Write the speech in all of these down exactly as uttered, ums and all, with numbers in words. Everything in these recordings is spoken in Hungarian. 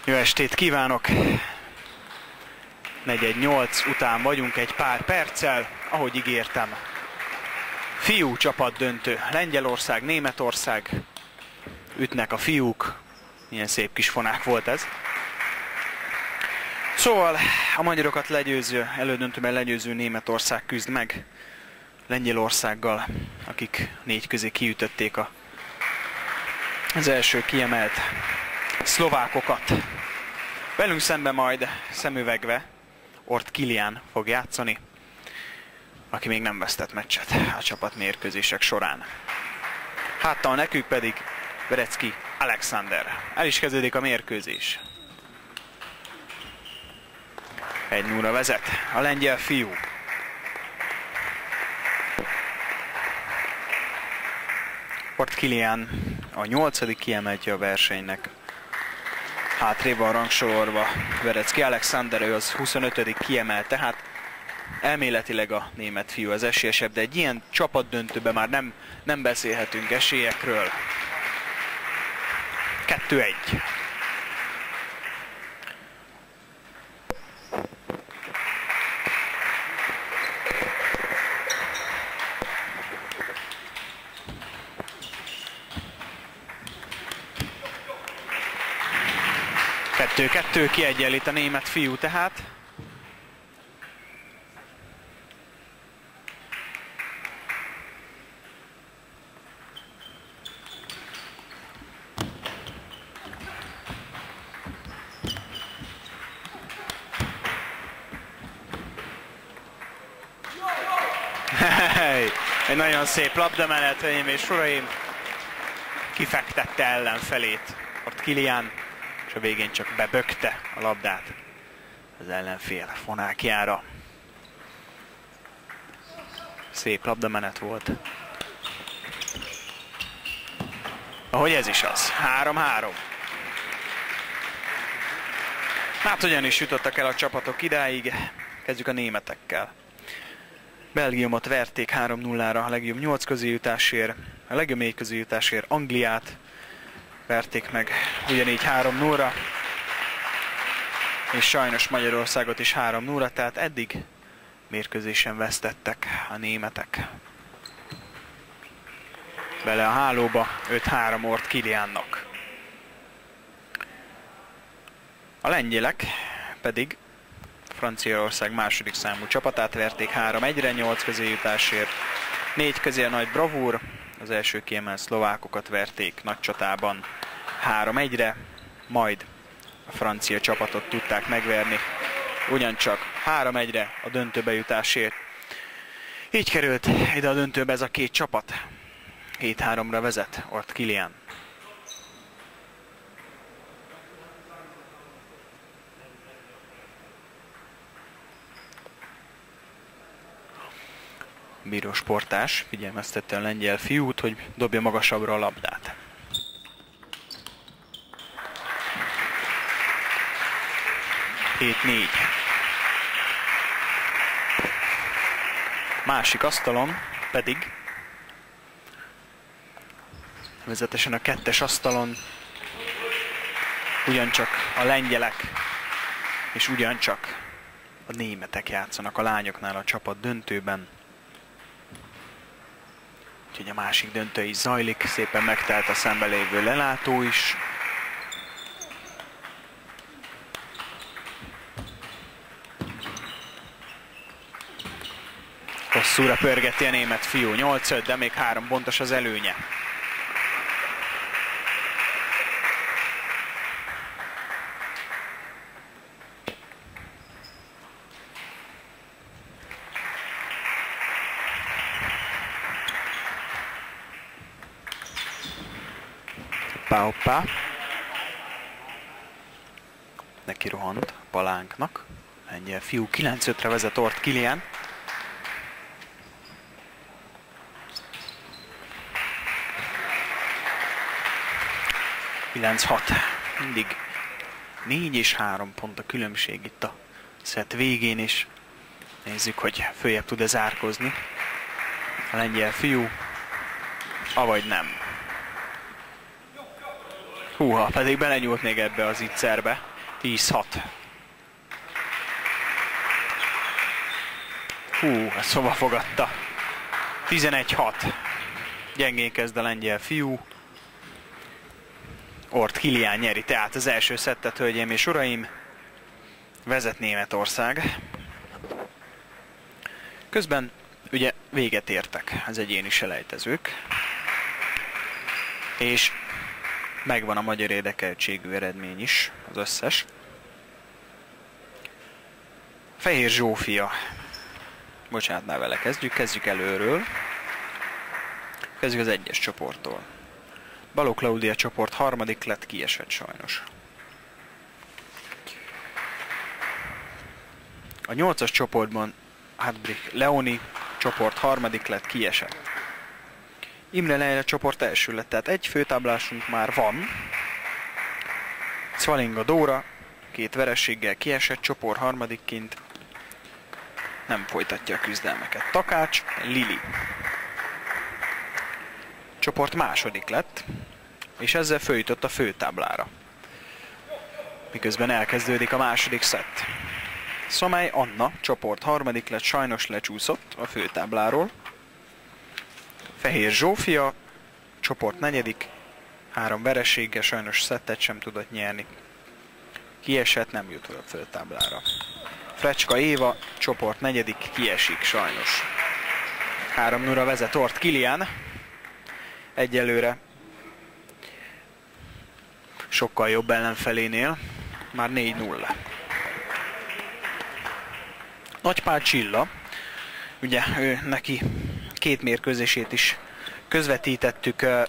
Jó estét kívánok! negyven nyolc után vagyunk egy pár perccel, ahogy ígértem. Fiú csapat döntő. Lengyelország, Németország. Ütnek a fiúk. Milyen szép kis fonák volt ez. Szóval a magyarokat legyőző, elődöntőben legyőző Németország küzd meg Lengyelországgal, akik négy közé kiütötték a, az első kiemelt szlovákokat. Velünk szemben majd szemüvegve Ort Kilián fog játszani, aki még nem vesztett meccset a csapatmérkőzések során. Háttal nekük pedig Verecki Alexander. El is kezdődik a mérkőzés. egy nulla vezet a lengyel fiú. Ort Kilián a nyolcadik kiemeltje a versenynek. Hátrébb van rangsorolva Verecki Alexander, ő az huszonötödik kiemelt, tehát elméletileg a német fiú az esélyesebb, de egy ilyen csapatdöntőben már nem, nem beszélhetünk esélyekről. kettő egy. kettő kettő, kiegyenlít a német fiú tehát. Egy nagyon szép labdamenet, hölgyeim és uraim. Kifektette ellenfelét Ort Kilián, és a végén csak bebökte a labdát az ellenfél fonákjára. Szép labdamenet volt. Ahogy ez is az. három három. Hát hogyan is jutottak el a csapatok idáig. Kezdjük a németekkel. Belgiumot verték három nullára a legjobb nyolc közé jutásért. A legjobb négy közé jutásért Angliát verték meg ugyanígy három nullra. És sajnos Magyarországot is három nullra, tehát eddig mérkőzésen vesztettek a németek. Bele a hálóba öt három Ort Kiliánnak. A lengyelek pedig Franciaország második számú csapatát verték három egyre nyolc közé jutásért. négy közé a nagy bravúr, az első kiemelt szlovákokat verték nagy csatában három egyre, majd a francia csapatot tudták megverni ugyancsak három egyre a döntőbe jutásért. Így került ide a döntőbe ez a két csapat. hét háromra vezet Ort Kilián. Bíró sportás figyelmeztette a lengyel fiút, hogy dobja magasabbra a labdát. hét négy. Másik asztalon pedig, vezetesen a kettes asztalon ugyancsak a lengyelek és ugyancsak a németek játszanak a lányoknál a csapat döntőben. Úgyhogy a másik döntő is zajlik, szépen megtelt a szembe lévő lelátó is. Hosszúra pörgeti a német fiú, nyolc öt, de még három pontos az előnye. Hoppá. Neki rohant palánknak. Lengyel fiú kilenc ötre vezet Ort Kilián. kilenc hat. Mindig négy és három pont a különbség itt a szett végén is. Nézzük, hogy följebb tud-e zárkozni a lengyel fiú, avagy nem. Húha, pedig belenyúlt még ebbe az ittszerbe. tíz hat. Hú, ezt szóval fogadta. tizenegy hat. Gyengén kezd a lengyel fiú. Ort Kilián nyeri tehát az első szettet, hölgyeim és uraim. Vezet Németország. Közben ugye véget értek az egyéni selejtezők. És megvan a magyar érdekeltségű eredmény is, az összes. Fehér Zsófia. Bocsánat, már vele kezdjük. Kezdjük előről. Kezdjük az egyes csoporttól. Balogh Klaudia csoport harmadik lett, kiesett sajnos. A nyolcas csoportban Hadbrich Leoni csoport harmadik lett, kiesett. Imre Leila csoport első lett, tehát egy főtáblásunk már van. Szvalinga Dóra két vereséggel kiesett, csoport harmadikként. Nem folytatja a küzdelmeket. Takács Lili csoport második lett, és ezzel följutott a főtáblára. Miközben elkezdődik a második szett. Szomály Anna csoport harmadik lett, sajnos lecsúszott a főtábláról. Fehér Zsófia csoport negyedik, három vereséggel, sajnos szettet sem tudott nyerni. Kiesett, nem jut a főtáblára. Frecska Éva csoport negyedik, kiesik sajnos. három nulla vezet Ort Kilián. Egyelőre sokkal jobb ellenfelénél, már négy nulla. Nagypál Csilla, ugye ő neki két mérkőzését is közvetítettük, uh,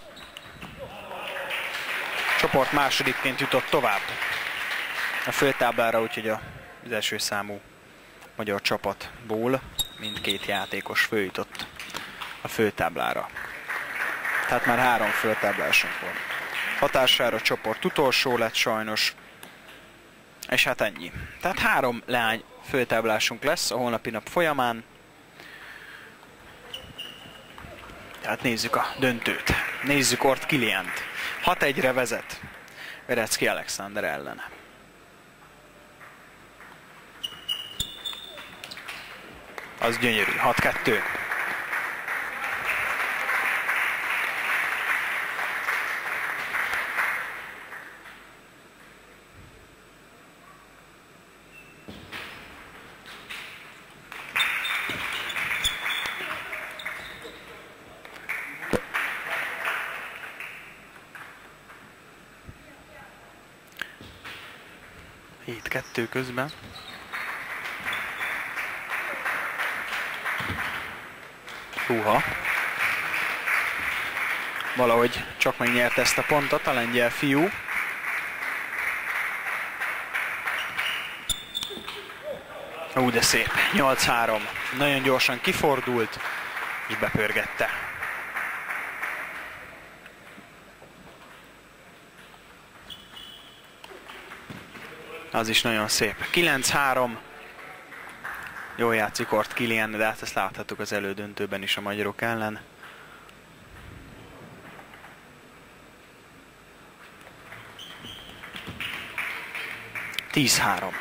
csoport másodikként jutott tovább a főtáblára, úgyhogy az első számú magyar csapatból mindkét játékos följutott a főtáblára. Tehát már három főtáblásunk van. Hatására a csoport utolsó lett sajnos, és hát ennyi. Tehát három leány főtáblásunk lesz a holnapi nap folyamán. Tehát nézzük a döntőt. Nézzük Ort Kiliánt. hat egyre vezet Verecki Alexander ellen. Az gyönyörű. hat kettő. hét kettő közben. Húha. Valahogy csak megnyert ezt a pontot a lengyel fiú. Ú, de szép. nyolc három. Nagyon gyorsan kifordult, és bepörgette. Az is nagyon szép. kilenc három. Jól játszik Ort Kilián, de hát ezt láthattuk az elődöntőben is a magyarok ellen. tíz három.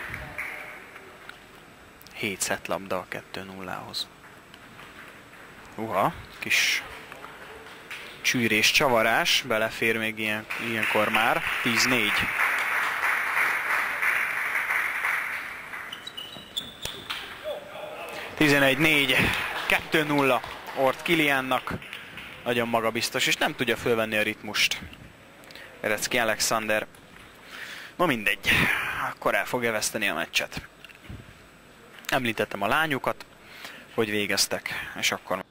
hét szett labda a kettő nullához. Uha, kis csűrés, csavarás, belefér még ilyen, ilyenkor már. tíz négy. tizenegy négy, kettő nulla Ort Kiliánnak, nagyon magabiztos, és nem tudja fölvenni a ritmust Verecki Alexander. No mindegy, akkor el fogja veszteni a meccset. Említettem a lányokat, hogy végeztek, és akkor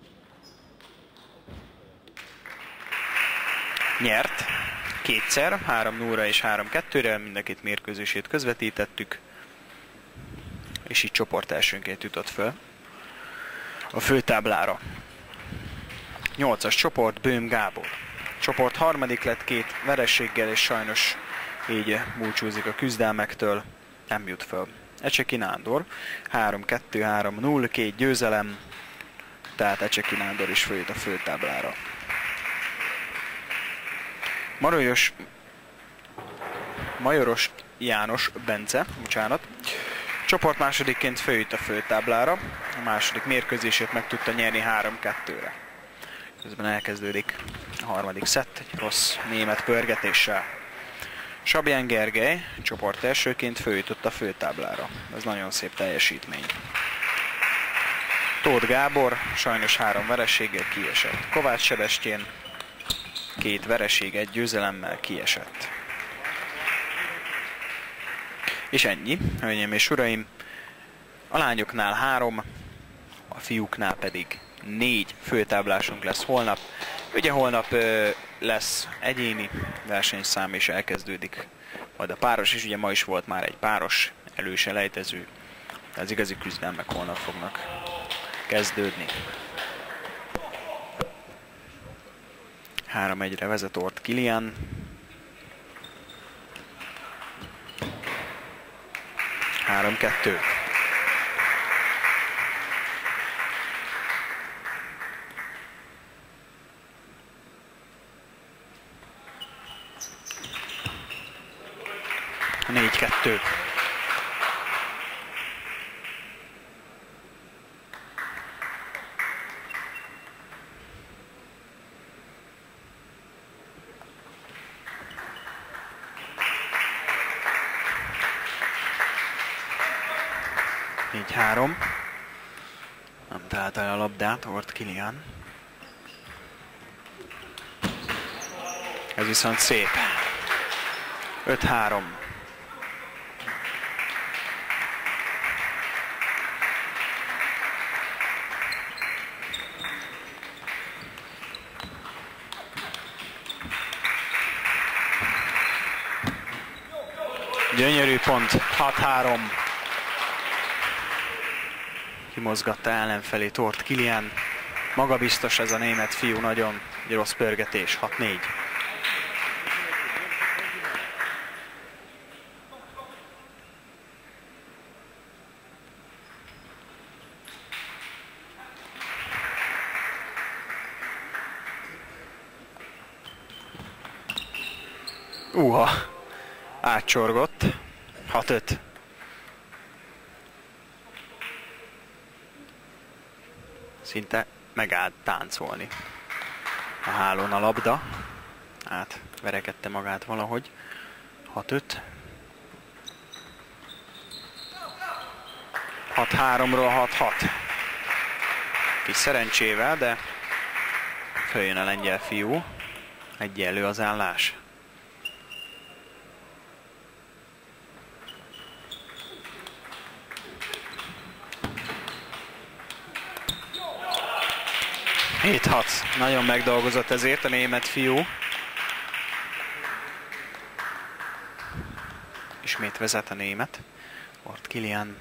nyert kétszer, három nulla és három kettőre, mind a két mérkőzését közvetítettük, és így csoport elsőnként jutott föl a főtáblára. nyolcas csoport, Böhm Gábor. Csoport harmadik lett két vereséggel, és sajnos így búcsúzik a küzdelmektől, nem jut föl. Ecseki Nándor, három kettő három null, két győzelem, tehát Ecseki Nándor is följött a főtáblára. Majoros, Majoros János Bence, bocsánat. Csoport másodikként följött a főtáblára, a második mérkőzését meg tudta nyerni három kettőre. Közben elkezdődik a harmadik szett, egy rossz német pörgetéssel. Sabján Gergely csoport elsőként följutott a főtáblára. Ez nagyon szép teljesítmény. Tóth Gábor sajnos három vereséggel kiesett. Kovács Sebestyén két vereség, egy győzelemmel kiesett. És ennyi, hölgyeim és uraim. A lányoknál három, a fiúknál pedig négy főtáblásunk lesz holnap. Ugye holnap ö, lesz egyéni versenyszám és elkezdődik majd a páros, és ugye ma is volt már egy páros előselejtező. De az igazi küzdelmek holnap fognak kezdődni. három egyre vezet Ort Kilian. három kettő. négy kettő. négy három. Nem találta el a labdát Ort Kilian. Ez viszont szép. öt három. Gyönyörű pont, hat három. Kimozgatta ellenfelé Ort Kilian. Magabiztos ez a német fiú, nagyon egy rossz pörgetés, hat négy. Uha, átcsorgott, hat öt. Szinte megállt táncolni a hálón a labda. Átverekedte magát valahogy. hat öt. hat háromról hat hat. Kis szerencsével, de följön a lengyel fiú. Egyenlő az állás. hét hat. Nagyon megdolgozott ezért a német fiú. Ismét vezet a német. Ort Kilian.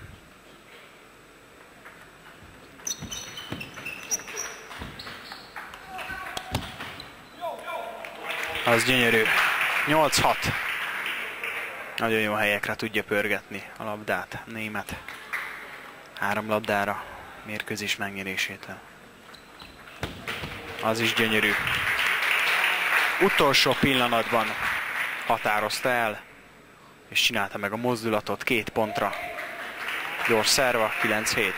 Az gyönyörű. nyolc hat. Nagyon jó helyekre tudja pörgetni a labdát a német. Három labdára mérkőzés megnyerésétől. Az is gyönyörű. Utolsó pillanatban határozta el, és csinálta meg a mozdulatot két pontra. Gyors szerva, kilenc hét.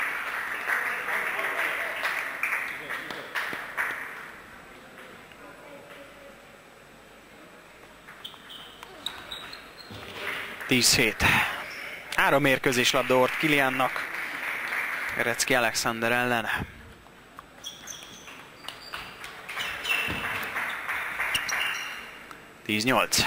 tíz hét. Három mérkőzés labda Ort Kiliannak. Erecki Alexander ellen. tíz nyolc.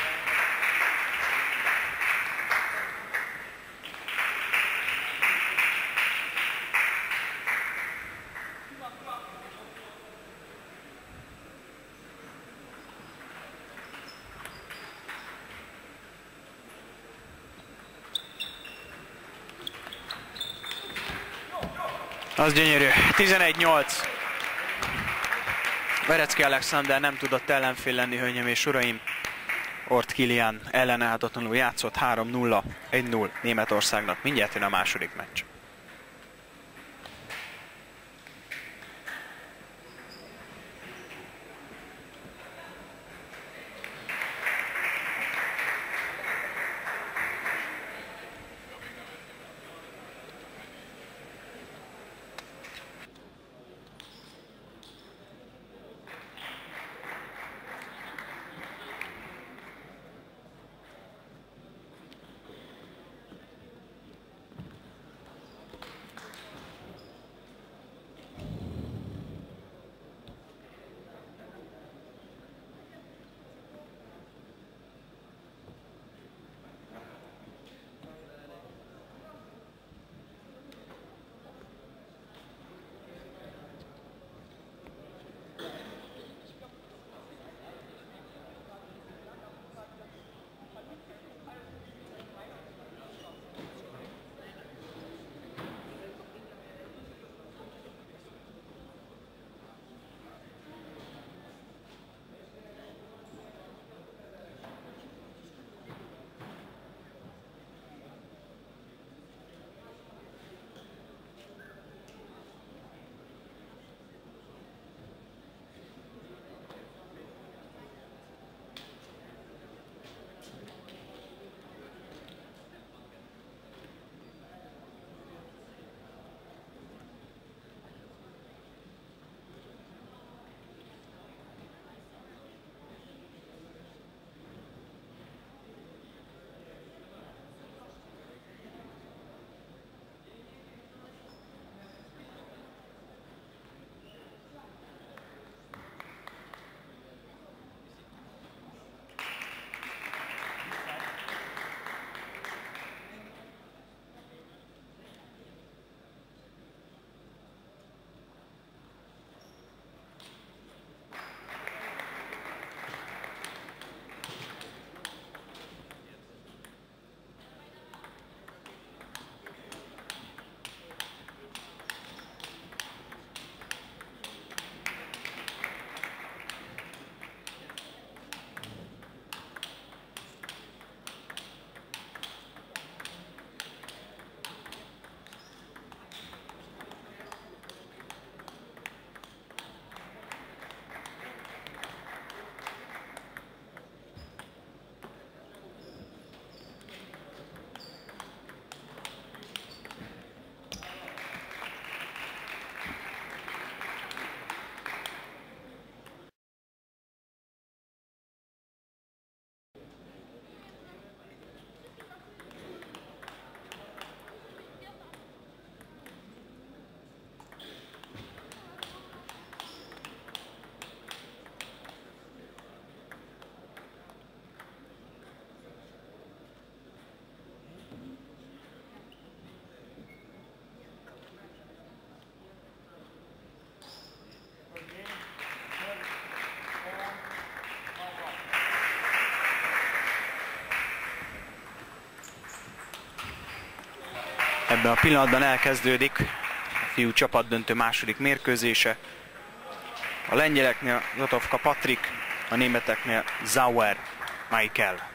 Az gyönyörű. tizenegy nyolc. Verecki Alexander nem tudott ellenfél lenni, hölgyeim és uraim. Ort Kilian ellenállhatatlanul játszott, három nulla, egy null Németországnak. Mindjárt jön a második meccs. Ebben a pillanatban elkezdődik a fiú csapatdöntő második mérkőzése. A lengyeleknél Zatovka Patrik, a németeknél Zauer Michael.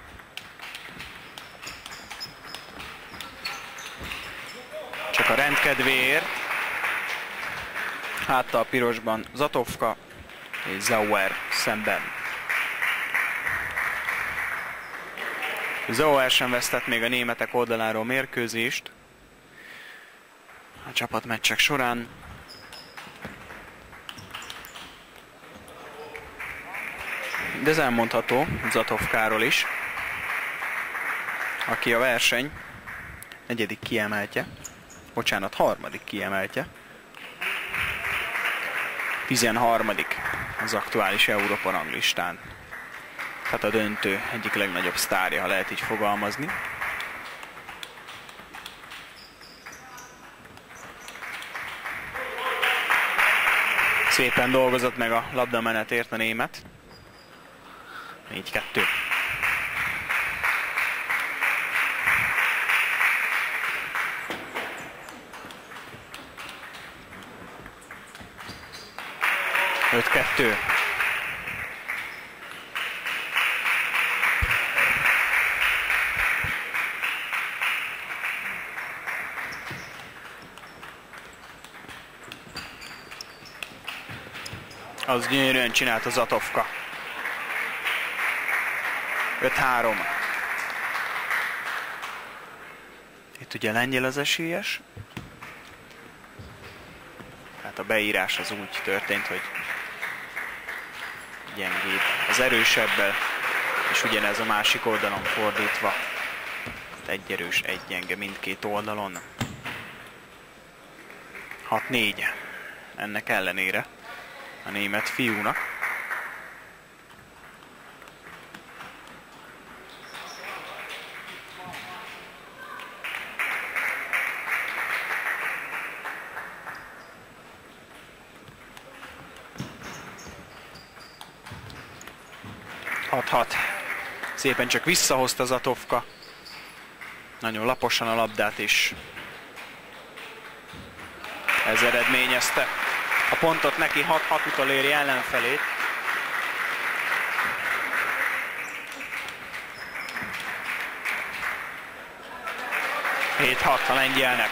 Csak a rendkedvéért. Hátta a pirosban Zatovka és Zauer szemben. Zauer sem vesztett még a németek oldaláról mérkőzést a csapatmeccsek során. De ez elmondható Zatovkáról is, aki a verseny negyedik kiemeltje, bocsánat, harmadik kiemeltje, tizenharmadik az aktuális Európa ranglistán. Tehát a döntő egyik legnagyobb sztárja, ha lehet így fogalmazni. Szépen dolgozott meg a labdamenetért a német. négy kettő. öt kettő. Az gyönyörűen csinált a Zatovka. öt három. Itt ugye lengyel az esélyes. Hát a beírás az úgy történt, hogy gyengébb az erősebbel, és ugyanez a másik oldalon fordítva. Egy erős, egy gyenge mindkét oldalon. hat négy. Ennek ellenére a német fiúnak. hat hat. Szépen csak visszahozta Zatovka. Nagyon laposan a labdát is. Ez eredményezte a pontot neki, hat hat utoléri ellenfelét. hét hat a lengyelnek.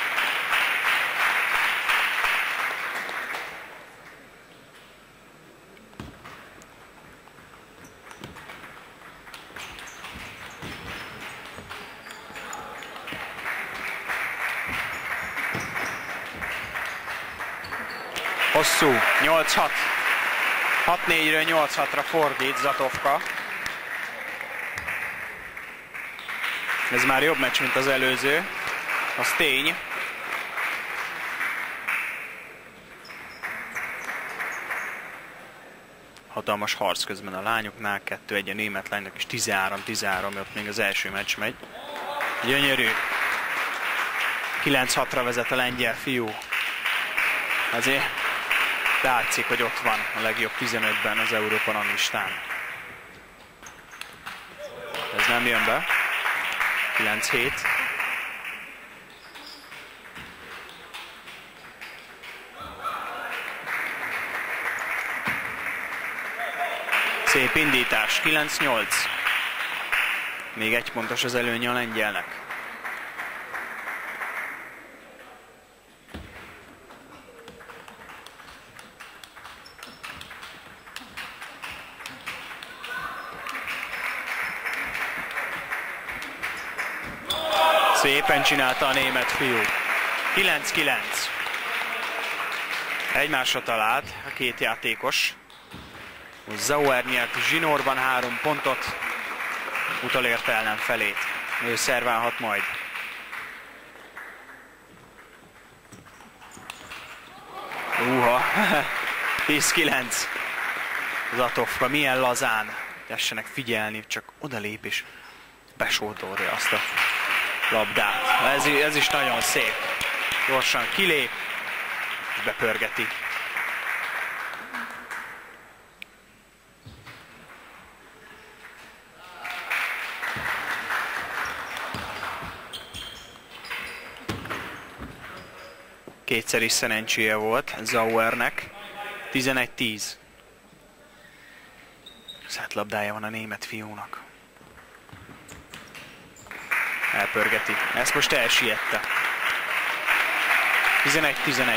Hosszú, nyolc hat. hat négyről nyolc hatra fordít Zatovka. Ez már jobb meccs, mint az előző. Az tény. Hatalmas harc közben a lányoknál, kettő egy a német lánynak, és tizenhárom tizenhárom, ott még az első meccs megy. Gyönyörű. kilenc hatra vezet a lengyel fiú. Azért látszik, hogy ott van a legjobb tizenötben az Európa ranglistán. Ez nem jön be. kilenc hét. Szép indítás. kilenc nyolc. Még egy pontos az előnye a lengyelnek. Szépen csinálta a német fiú. kilenc kilenc. Egymásra talált a két játékos. Zauer nyert zsinórban három pontot. Utolérte ellenfelét. Ő szerválhat majd. Uha. tíz kilenc. Zatovka milyen lazán. Tessenek figyelni, csak odalép és besótolja azt a labdát. Ez, ez is nagyon szép. Gyorsan kilép, és bepörgeti. Kétszer is szerencséje volt Zauernek. tizenegy tíz. Szetlabdája van a német fiúnak. Elpörgeti. Ezt most elsiette. tizenegy tizenegy.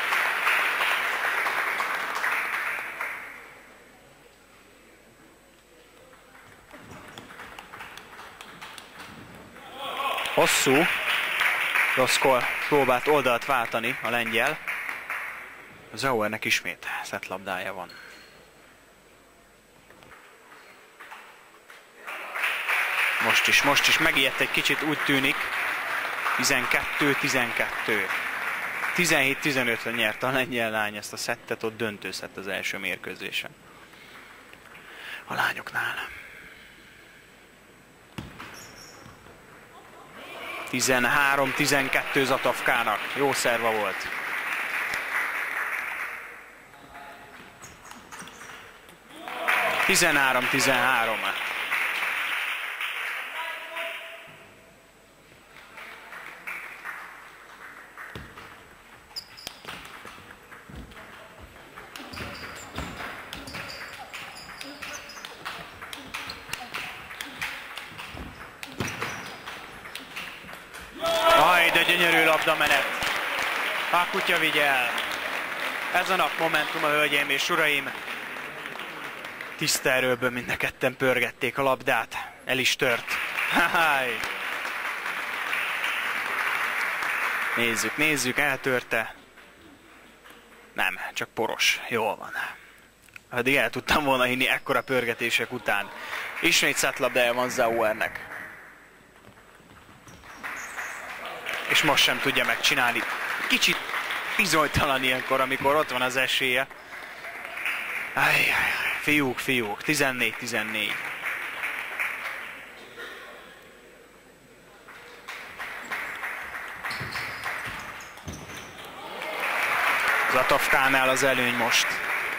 Hosszú. Roszkol próbált oldalt váltani a lengyel. Zauernek ismét szetlabdája van. Most is, most is megijedt egy kicsit, úgy tűnik. tizenkettő tizenkettő. tizenhét tizenötre nyerte a lengyel lány ezt a szettet, ott döntő szett az első mérkőzésen. A lányoknál. tizenhárom tizenkettő Zatovkának. Jó szerva volt. tizenhárom tizenhárom. De gyönyörű labdamenet. A kutya vigyel. Ez a nap momentuma, hölgyeim és uraim. Tiszta erőből mind a ketten pörgették a labdát. El is tört. Háj. Nézzük, nézzük, eltörte. Nem, csak poros. Jól van. Addig el tudtam volna hinni ekkora pörgetések után. Ismét szetlabdája van Zauernek. És most sem tudja megcsinálni. Kicsit bizonytalan ilyenkor, amikor ott van az esélye. Ajjaj, fiúk, fiúk, tizennégy tizennégy. Zatovkánál az előny most.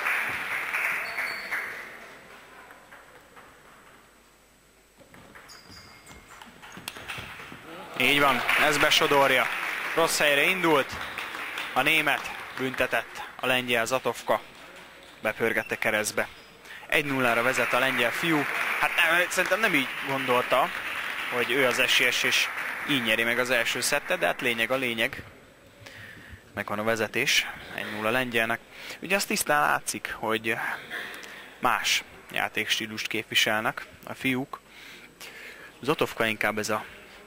Így van, ez besodorja. Rossz helyre indult. A német büntetett, a lengyel Zatovka bepörgette keresztbe. egy nullára vezet a lengyel fiú. Hát nem, szerintem nem így gondolta, hogy ő az esélyes és így nyeri meg az első szettet, de hát lényeg a lényeg. Megvan a vezetés, egy nulla lengyelnek. Ugye azt tisztán látszik, hogy más játékstílust képviselnek a fiúk. Zatovka inkább ez a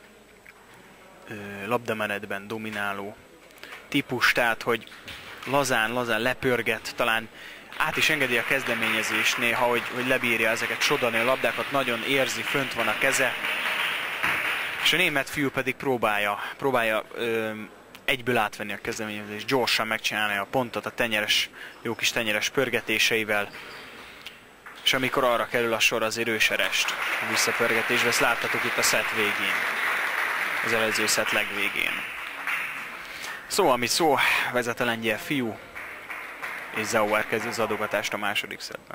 labdamenetben domináló típus, tehát hogy lazán, lazán lepörget, talán át is engedi a kezdeményezést néha, hogy, hogy lebírja ezeket sodani a labdákat, nagyon érzi, fönt van a keze, és a német fiú pedig próbálja, próbálja ö, egyből átvenni a kezdeményezést, gyorsan megcsinálni a pontot a tenyeres, jó kis tenyeres pörgetéseivel, és amikor arra kerül a sor, azért őserest a visszapörgetésbe, ezt láttatok itt a szett végén. Az előző szett legvégén. Szó, ami szó, vezet a lengyel fiú, és Zauer kezdi az adogatást a második szettben.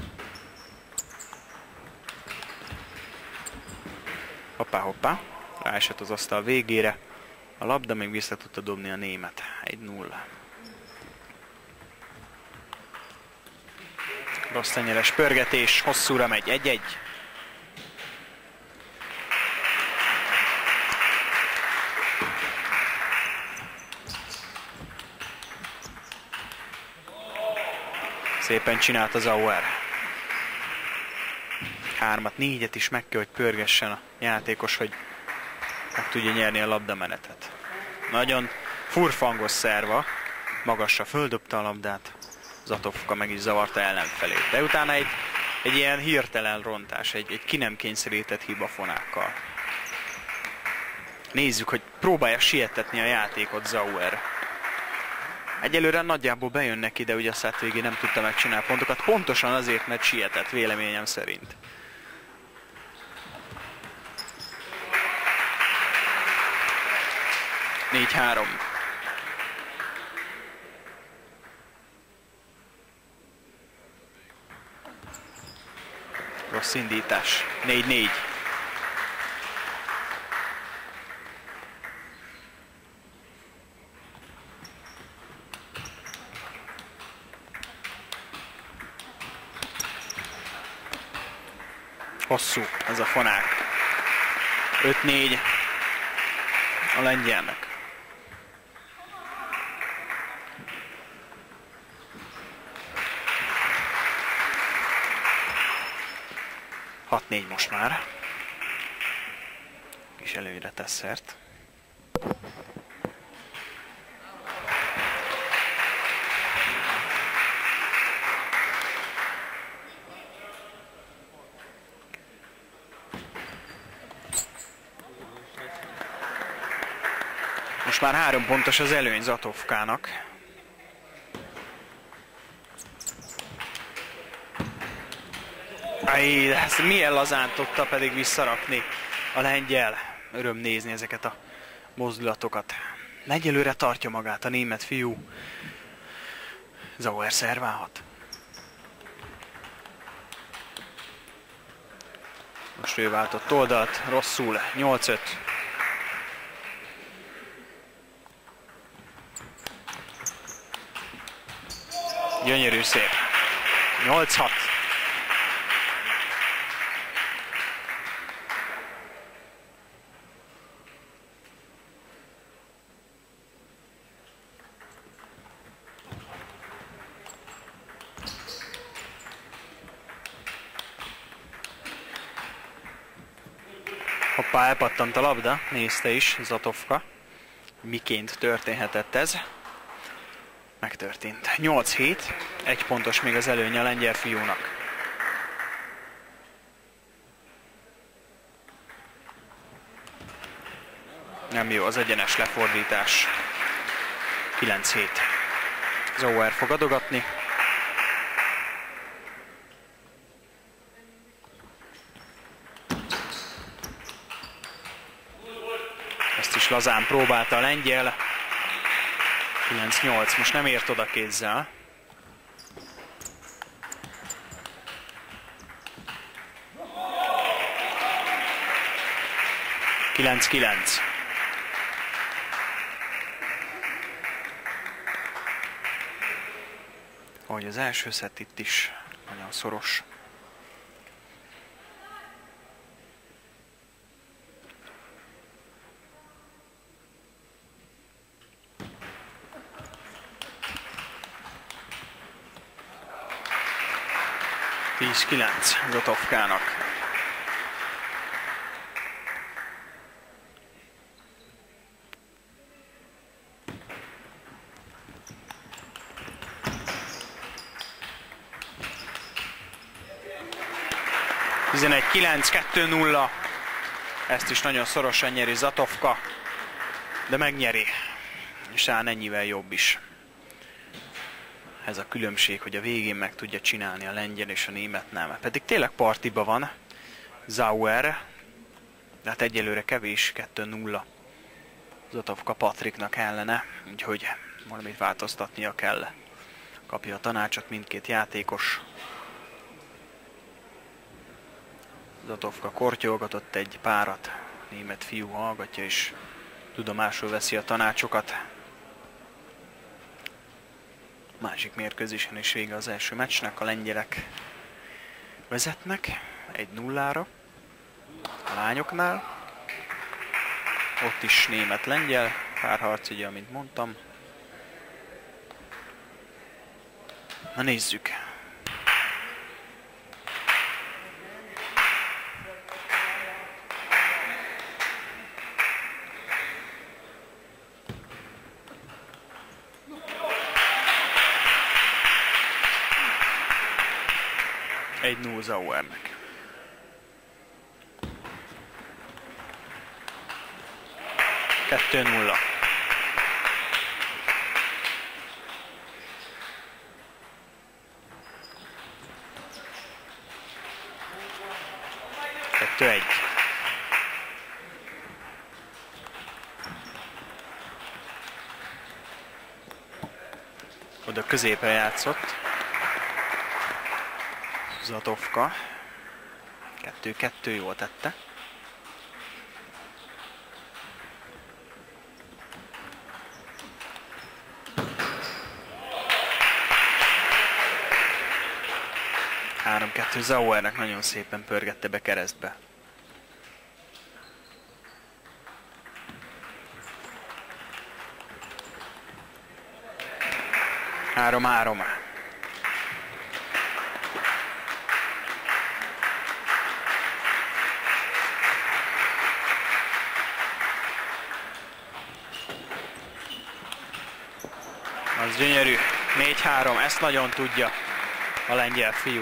Hoppá, hoppá, ráesett az asztal végére, a labda még vissza tudta dobni a német. egy nulla. Rossz tenyeres pörgetés, hosszúra megy, egy egy. Szépen csinált az Zauer. Hármat, négyet is meg kell, hogy pörgessen a játékos, hogy meg tudja nyerni a labdamenetet. Nagyon furfangos szerva, magasra földobta a labdát, Zatovka meg is zavarta ellenfelé. De utána egy, egy ilyen hirtelen rontás, egy, egy ki nem kényszerített hibafonákkal. Nézzük, hogy próbálja sietetni a játékot Zauer. Egyelőre nagyjából bejön neki, de ugye a szett végén nem tudta megcsinálni pontokat. Pontosan azért, mert sietett, véleményem szerint. négy három. Rossz indítás. négy négy. Hosszú ez a fonák. öt négy a lengyelnek. hat négy most már. Kis előnyre tesz szert. Most már három pontos az előny Zatovkának. Aj, de ezt milyen lazán tudta pedig visszarakni a lengyel. Öröm nézni ezeket a mozdulatokat. Egyelőre tartja magát a német fiú. Zauer szerválhat. Most ő váltott oldalt, rosszul, nyolc öt. Gyönyörű szép. nyolc hat. Hoppá, elpattant a labda, nézte is Zatovka. Miként történhetett ez? Megtörtént. nyolc hét, egy pontos még az előnye a lengyel fiúnak. Nem jó az egyenes lefordítás. kilenc hét. Zauer fog adogatni. Ezt is lazán próbálta a lengyel. kilenc nyolc, most nem ért oda kézzel. kilenc kilenc. Ahogy az első szett itt is nagyon szoros. tíz kilenc Zatovkának. tizenegy kilenc, kettő nulla. Ezt is nagyon szorosan nyeri Zatovka, de megnyeri. És talán ennyivel jobb is. Ez a különbség, hogy a végén meg tudja csinálni a lengyel és a német nem. Pedig tényleg partiba van Zauer, de hát egyelőre kevés, kettő nulla. Zatovka Patriknak ellene, úgyhogy valamit változtatnia kell. Kapja a tanácsot mindkét játékos. Zatovka kortyolgatott egy párat, német fiú hallgatja és tudomásul veszi a tanácsokat. Másik mérkőzésen is vége az első meccsnek, a lengyelek vezetnek egy nullára a lányoknál. Ott is német-lengyel párharc, ugye, amint mondtam. Na nézzük. egy null Zauernek. kettő nulla. kettő egy. Oda középen játszott Zatovka. kettő kettő, jól tette. három kettő Zauernek nagyon szépen pörgette be keresztbe. három három. Az gyönyörű. négy három. Ezt nagyon tudja a lengyel fiú.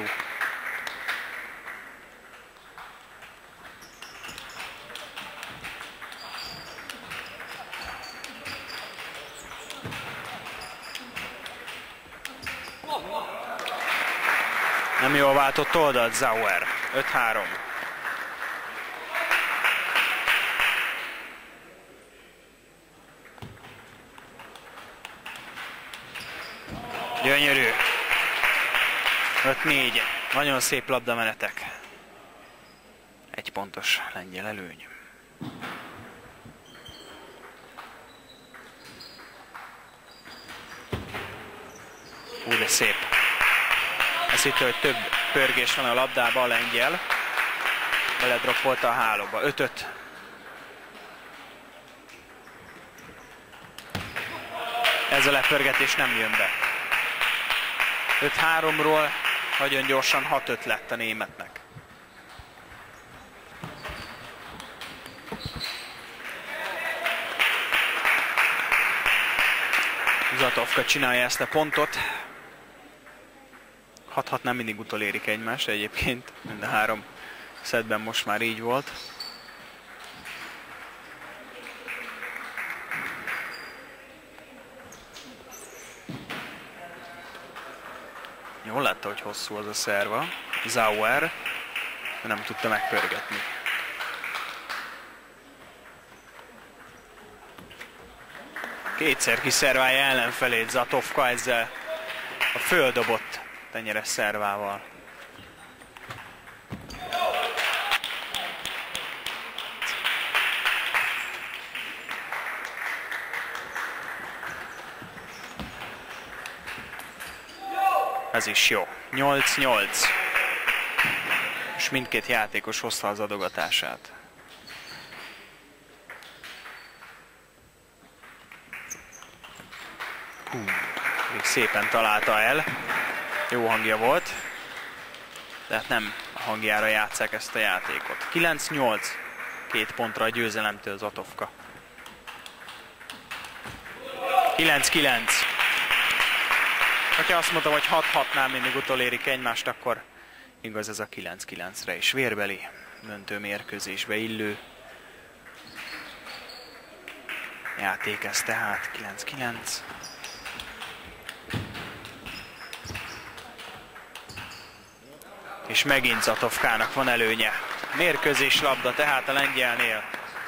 Nem jól váltott oldalt Zauer. öt három. Gyönyörű. öt négy. Nagyon szép labdamenetek. Egy pontos lengyel előny. Úgy de szép. Azt hitte, hogy több pörgés van a labdába a lengyel. Beledroppolta a hálóba. öt öt. Ez a lepörgetés nem jön be. öt háromról nagyon gyorsan hat öt lett a németnek. Zatovka csinálja ezt a pontot. hat hat nem mindig utolérik egymást egyébként. Mind a három szettben most már így volt. Jól látta, hogy hosszú az a szerva. Zauer, de nem tudta megpörgetni. Kétszer kiszerválja ellenfelét Zatovka ezzel a földobott tenyeres szervával. Ez is jó. nyolc nyolc. És mindkét játékos hozta az adogatását. Hú, még szépen találta el. Jó hangja volt. De hát nem a hangjára játsszák ezt a játékot. kilenc nyolc. Két pontra a győzelemtől Zatovka. kilenc kilenc. Ha azt mondtam, hogy hat hatnál mindig utolérik egymást, akkor igaz ez a kilenc kilencre is. Vérbeli döntő mérkőzésbe illő játék ez tehát. kilenc kilenc. És megint Zatovkának van előnye. Mérkőzés labda tehát a lengyelnél.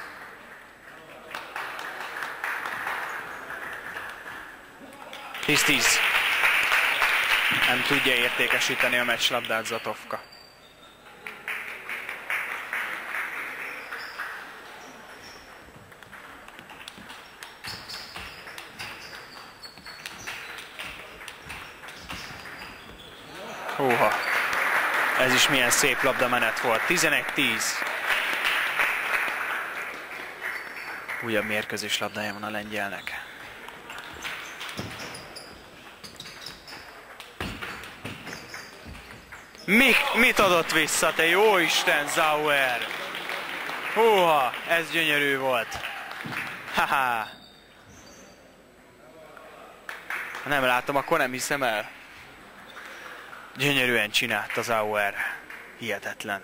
tíz tíz. Nem tudja értékesíteni a meccslabdát Zatovka. Húha. Ez is milyen szép labdamenet volt. tizenegy tíz. Újabb mérkőzés labdája van a lengyelnek. Mi, mit adott vissza, te jó Isten, Zauer? Húha, ez gyönyörű volt. Haha. Ha nem látom, akkor nem hiszem el. Gyönyörűen csinálta Zauer. Hihetetlen.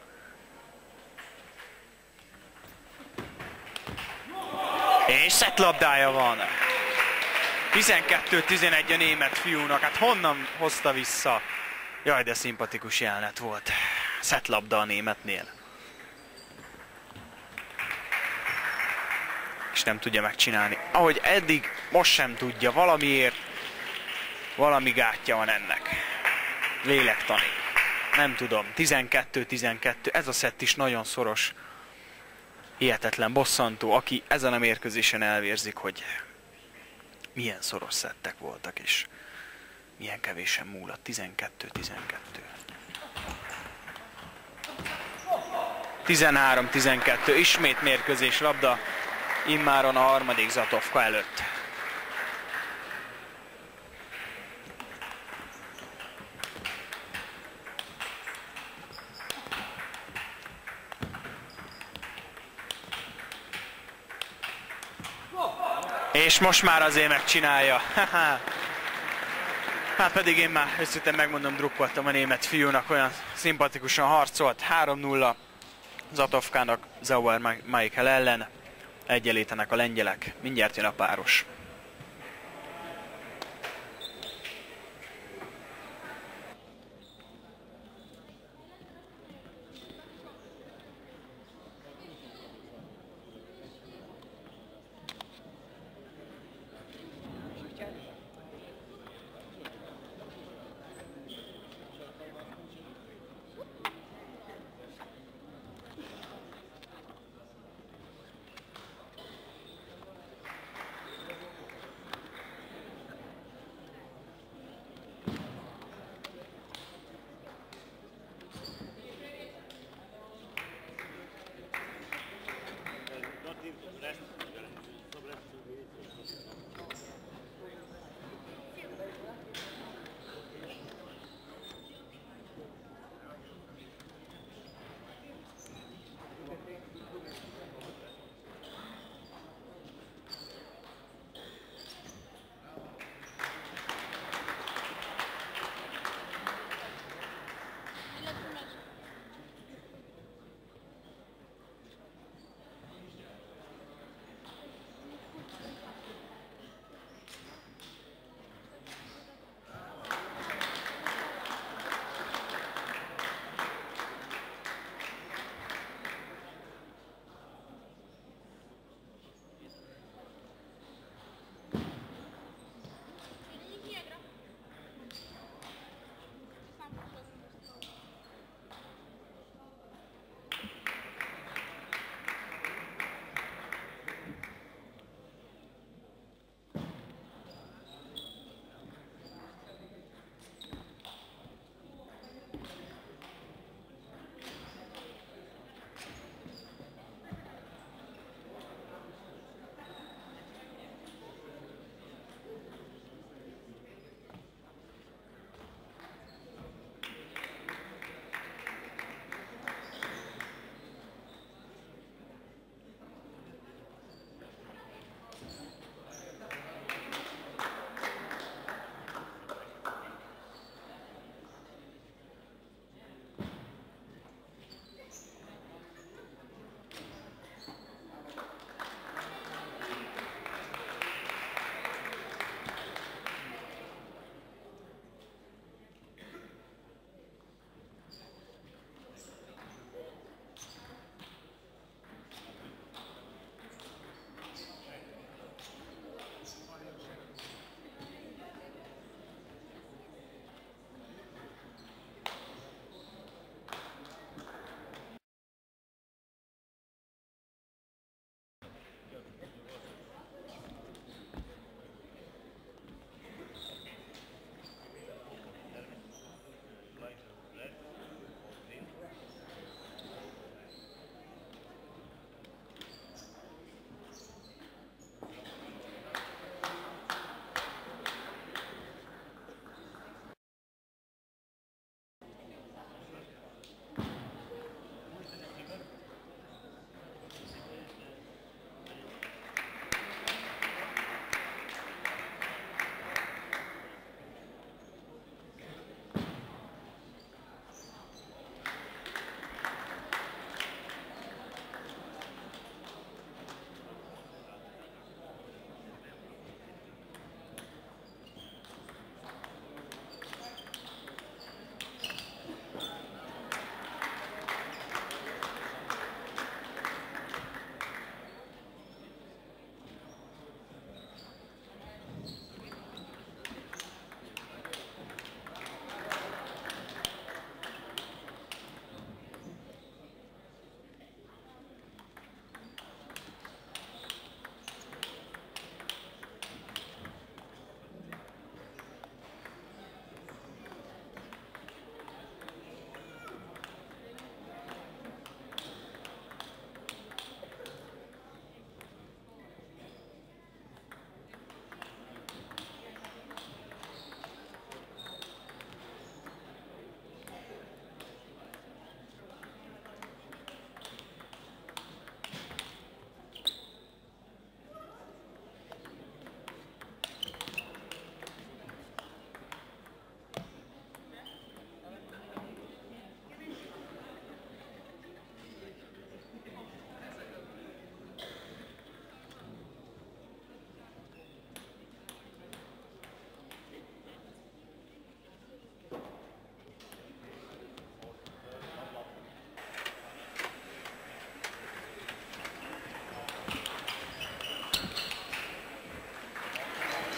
És szettlabdája van. tizenkettő tizenegy a német fiúnak. Hát honnan hozta vissza? Jaj, de szimpatikus jelenet volt. Szettlabda a németnél. És nem tudja megcsinálni. Ahogy eddig, most sem tudja. Valamiért, valami gátja van ennek. Lélektani. Nem tudom. tizenkettő tizenkettő. Ez a szett is nagyon szoros. Hihetetlen, bosszantó. Aki ezen a mérkőzésen elvérzik, hogy milyen szoros szettek voltak, és milyen kevésen múlott. tizenkettő tizenkettő. tizenhárom tizenkettő, ismét mérkőzés labda, immáron a harmadik Zatovka előtt. És most már azért megcsinálja. Hát pedig én már őszintén megmondom, drukkoltam a német fiúnak, olyan szimpatikusan harcolt. három nulla Zatovkának Zauer Michael ellen. Egyenlítenek a lengyelek. Mindjárt jön a páros.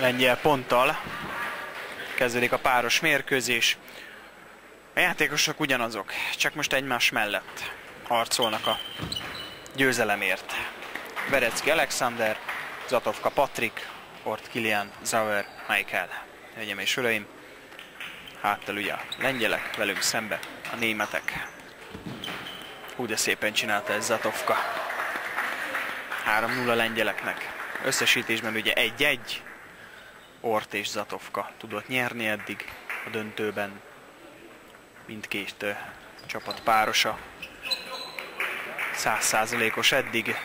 lengyel ponttal kezdődik a páros mérkőzés. A játékosok ugyanazok, csak most egymás mellett harcolnak a győzelemért. Verecki Alexander, Zatovka Patrik, Ort Kilian, Zauer Michael. Hölgyeim és uraim, háttal ugye a lengyelek, velünk szembe a németek. Hú, de szépen csinálta ez Zatovka. három nulla lengyeleknek. Összesítésben ugye egy egy. Ort és Zatovka tudott nyerni eddig a döntőben. Mindkét uh, csapat párosa. száz százalékos eddig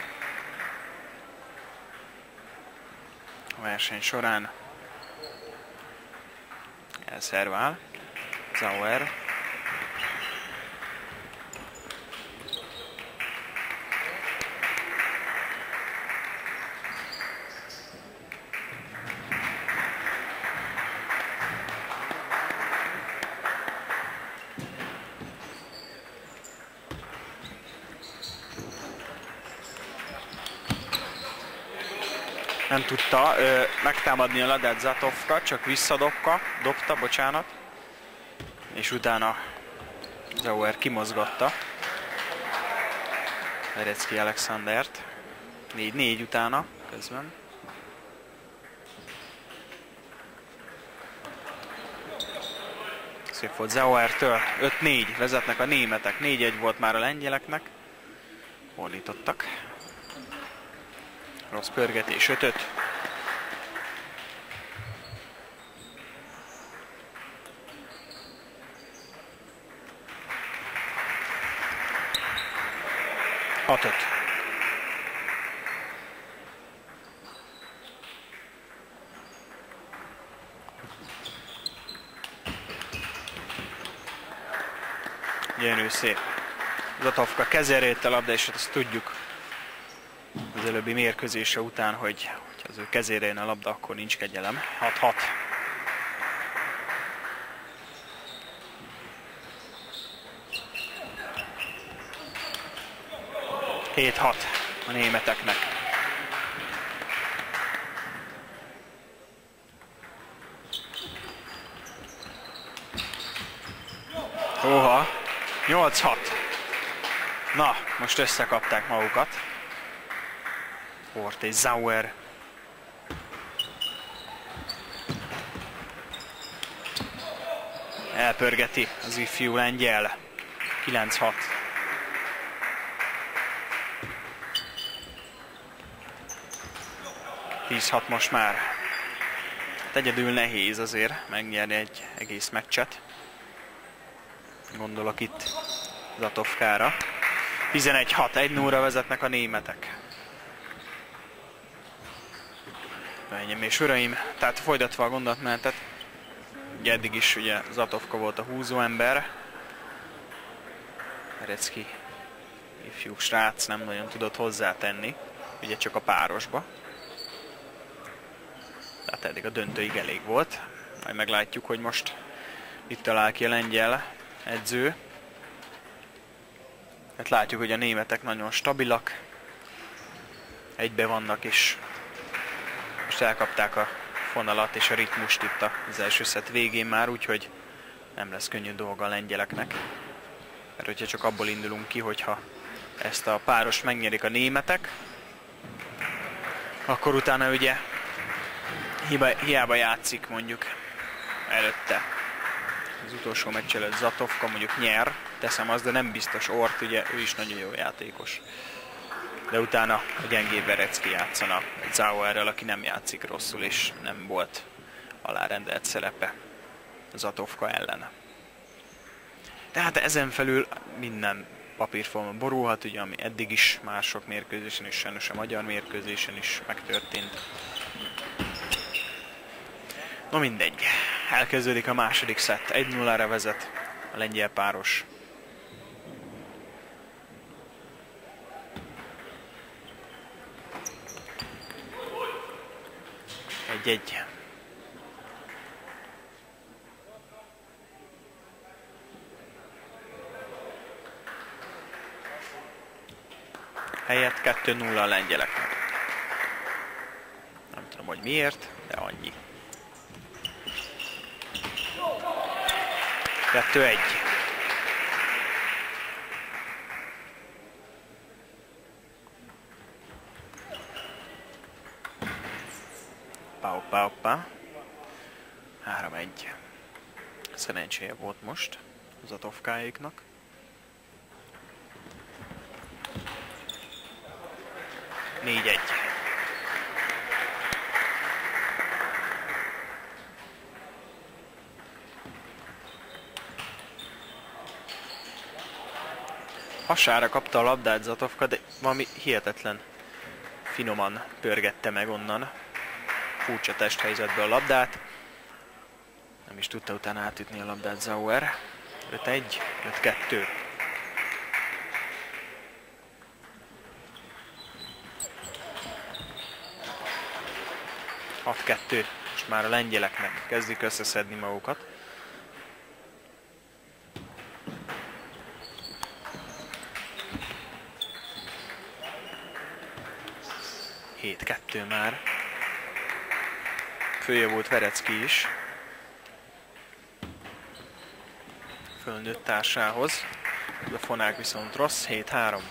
a verseny során. Elszervál Zauer. Nem tudta ö, megtámadni a labdát Zatovka, csak visszadobka, dobta, bocsánat. És utána Zauer kimozgatta Verecki Alexandert. négy négy utána közben. Szép volt Zauertől. öt négy vezetnek a németek. négy egy volt már a lengyeleknek. Fordítottak. Rossz pörgetés, öt öt. hat öt. Gyönyörű szép. Zatovka kezére a labda, és azt tudjuk az előbbi mérkőzése után, hogy ha az ő kezére jön a labda, akkor nincs kegyelem. hat hat. hét hat a németeknek. Óha, nyolc hat. Na, most összekapták magukat. Ort és Zauer. Elpörgeti az ifjú lengyel. kilenc hat. tíz hat most már. Hát egyedül nehéz azért megnyerni egy egész meccset. Gondolok itt Zatovkára. tizenegy hat, egy nullra vezetnek a németek. Hölgyeim és uraim, tehát folytatva a gondolatmenetet, ugye eddig is ugye Zatovka volt a húzó ember. Verecki ifjú srác nem nagyon tudott hozzátenni, ugye csak a párosba. Tehát eddig a döntőig elég volt. Majd meglátjuk, hogy most itt talál ki a lengyel edző. Hát látjuk, hogy a németek nagyon stabilak. Egybe vannak, és most elkapták a fonalat és a ritmust itt az első szett végén már, úgyhogy nem lesz könnyű dolga a lengyeleknek. Mert hogyha csak abból indulunk ki, hogyha ezt a párost megnyerik a németek, akkor utána ugye hiba, hiába játszik mondjuk előtte. Az utolsó meccs előtt Zatovka mondjuk nyer, teszem azt, de nem biztos. Ort, ugye ő is nagyon jó játékos. De utána a gyengébb Verecki játszana Zauerrel, aki nem játszik rosszul, és nem volt alárendelt szerepe Zatovka ellen. Tehát ezen felül minden papírforma borulhat, ugye, ami eddig is már sok mérkőzésen és sajnos a magyar mérkőzésen is megtörtént. No mindegy, elkezdődik a második szett, egy nullára vezet a lengyel páros. egy egy. Helyett kettő nulla a lengyeleknek. Nem tudom, hogy miért, de annyi. kettő egy. Hoppá, hoppá. három egy. Szerencséje volt most az atovkáéknak. négy egy. Hasára kapta a labdát Zatovka, de valami hihetetlen finoman pörgette meg onnan. Furcsa testhelyzetből a labdát. Nem is tudta utána átütni a labdát Zauer. öt egy, öt kettő. hat kettő. Most már a lengyeleknek kezdik összeszedni magukat. hét kettő már. Följavult Verecki is. Fölnőtt társához. A fonák viszont rossz. hét három.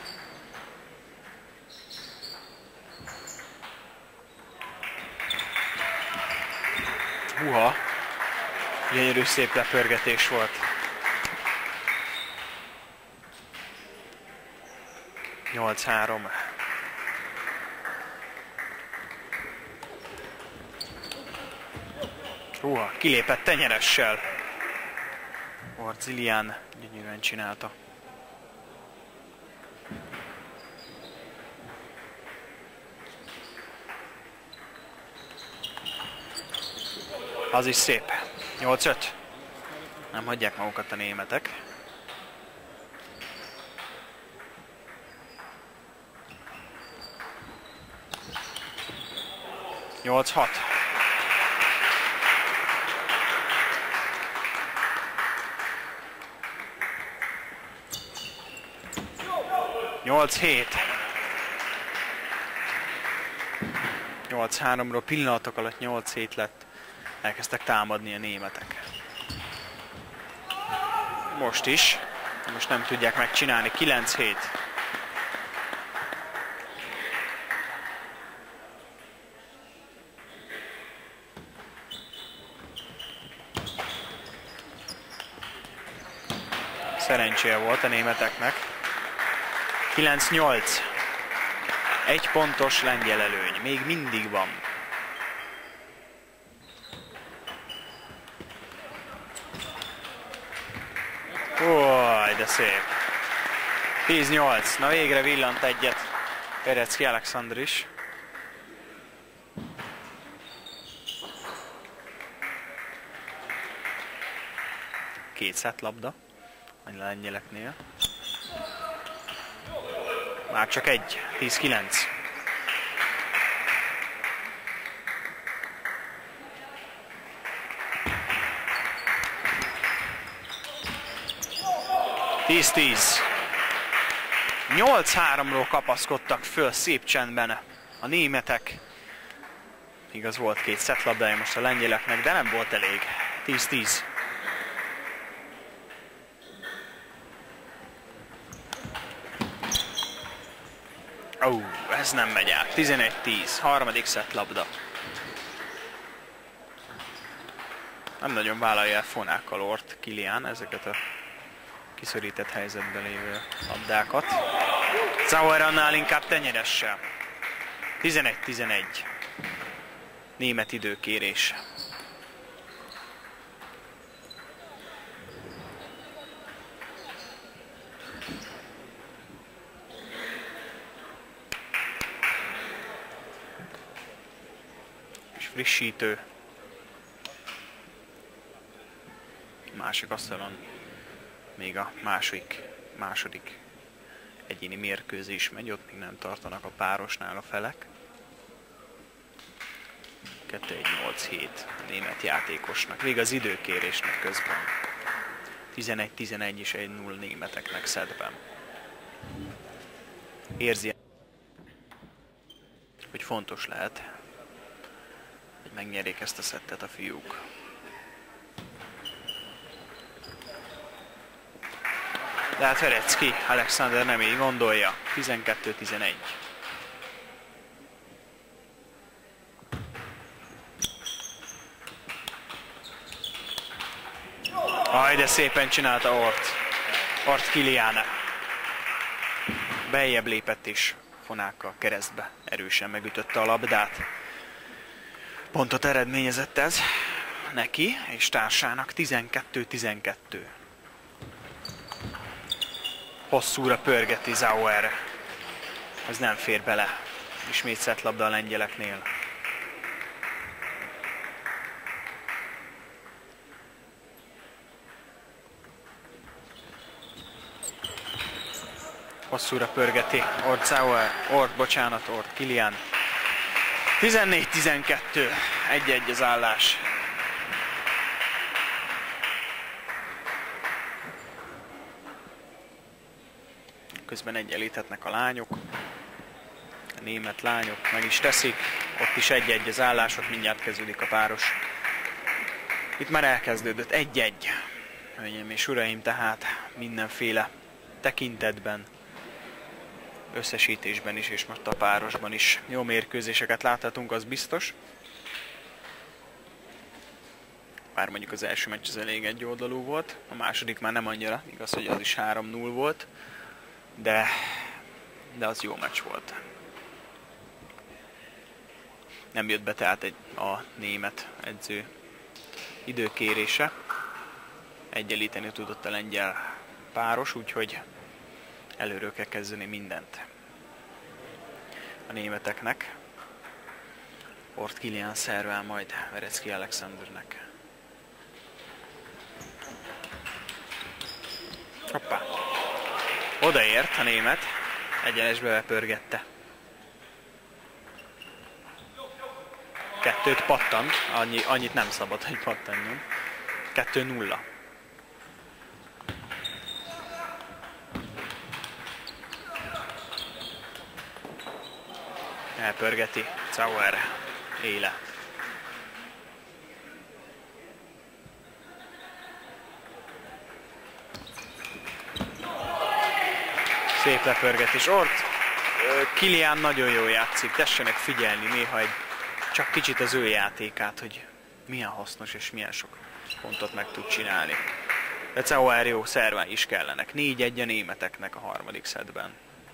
Húha! Gyönyörű szép lepörgetés volt. nyolc három. Húha! Kilépett tenyeressel. Orzilián gyönyörűen csinálta. Az is szép. nyolc öt. Nem hagyják magukat a németek. nyolc hat. nyolc hét. nyolc háromról pillanatok alatt nyolc hét lett. Elkezdtek támadni a németek. Most is. Most nem tudják megcsinálni. kilenc hét. Szerencséje volt a németeknek. kilenc nyolc. Egy pontos lengyel előny. Még mindig van. Ój, de szép. tíz nyolc. Na végre villant egyet Verecki Alexander is. Két szett labda a lengyeleknél. Már csak egy. tíz kilenc. tíz tíz. nyolc háromról kapaszkodtak föl szép csendben a németek. Igaz, volt két szettlabdája most a lengyeleknek, de nem volt elég. tíz tíz. Ó, oh, ez nem megy át. tizenegy tíz. Harmadik szettlabda. Nem nagyon vállalja el fonákkal Ort Kilián ezeket a kiszorített helyzetben lévő labdákat. Zauer annál inkább tenyeressel. tizenegy tizenegy. Német időkérés. És frissítő. Másik asztalon még a második, második egyéni mérkőzés megy, ott még nem tartanak a párosnál a felek. kettő egy nyolc hét a német játékosnak, még az időkérésnek közben. tizenegy tizenegy és egy null németeknek szedben. Érzi, hogy fontos lehet, hogy megnyerjék ezt a szettet a fiúk. De hát Verecki, Alexander nem így gondolja. tizenkettő tizenegy. Aj, de szépen csinálta Ort. Ort Kilian. Beljebb lépett és Fonákkal keresztbe erősen megütötte a labdát. Pontot eredményezett ez neki és társának. tizenkettő tizenkettő. Hosszúra pörgeti Zauer. Ez nem fér bele. Ismét szettlabda a lengyeleknél. Hosszúra pörgeti Ort Zauer. Ort, bocsánat, Ort Kilian. tizennégy tizenkettő. egy egy az állás. Közben egyenlíthetnek a lányok. A német lányok meg is teszik. Ott is egy egy az állás, ott mindjárt kezdődik a páros. Itt már elkezdődött egy egy. Hölgyeim és uraim, tehát mindenféle tekintetben, összesítésben is és most a párosban is jó mérkőzéseket láthatunk, az biztos. Bár mondjuk az első meccs az elég egyoldalú volt, a második már nem annyira, igaz, hogy az is három null volt, de, de az jó meccs volt. Nem jött be tehát egy, a német edző időkérése. Egyenlíteni tudott a lengyel páros, úgyhogy előről kell kezdeni mindent a németeknek. Ort Kilian szervel majd Verecki Alexandernek. Hoppá! Odaért a német, egyenesbe bepörgette. Kettőt pattant, annyi, annyit nem szabad, hogy pattanjon. Kettő nulla. Elpörgeti Zauer éle. Szép lepörgetés. Ort Kilian nagyon jól játszik, tessenek figyelni néha egy, csak kicsit az ő játékát, hogy milyen hasznos és milyen sok pontot meg tud csinálni. De Zauer jó szerván is kellenek. négy egy a németeknek a harmadik szettben.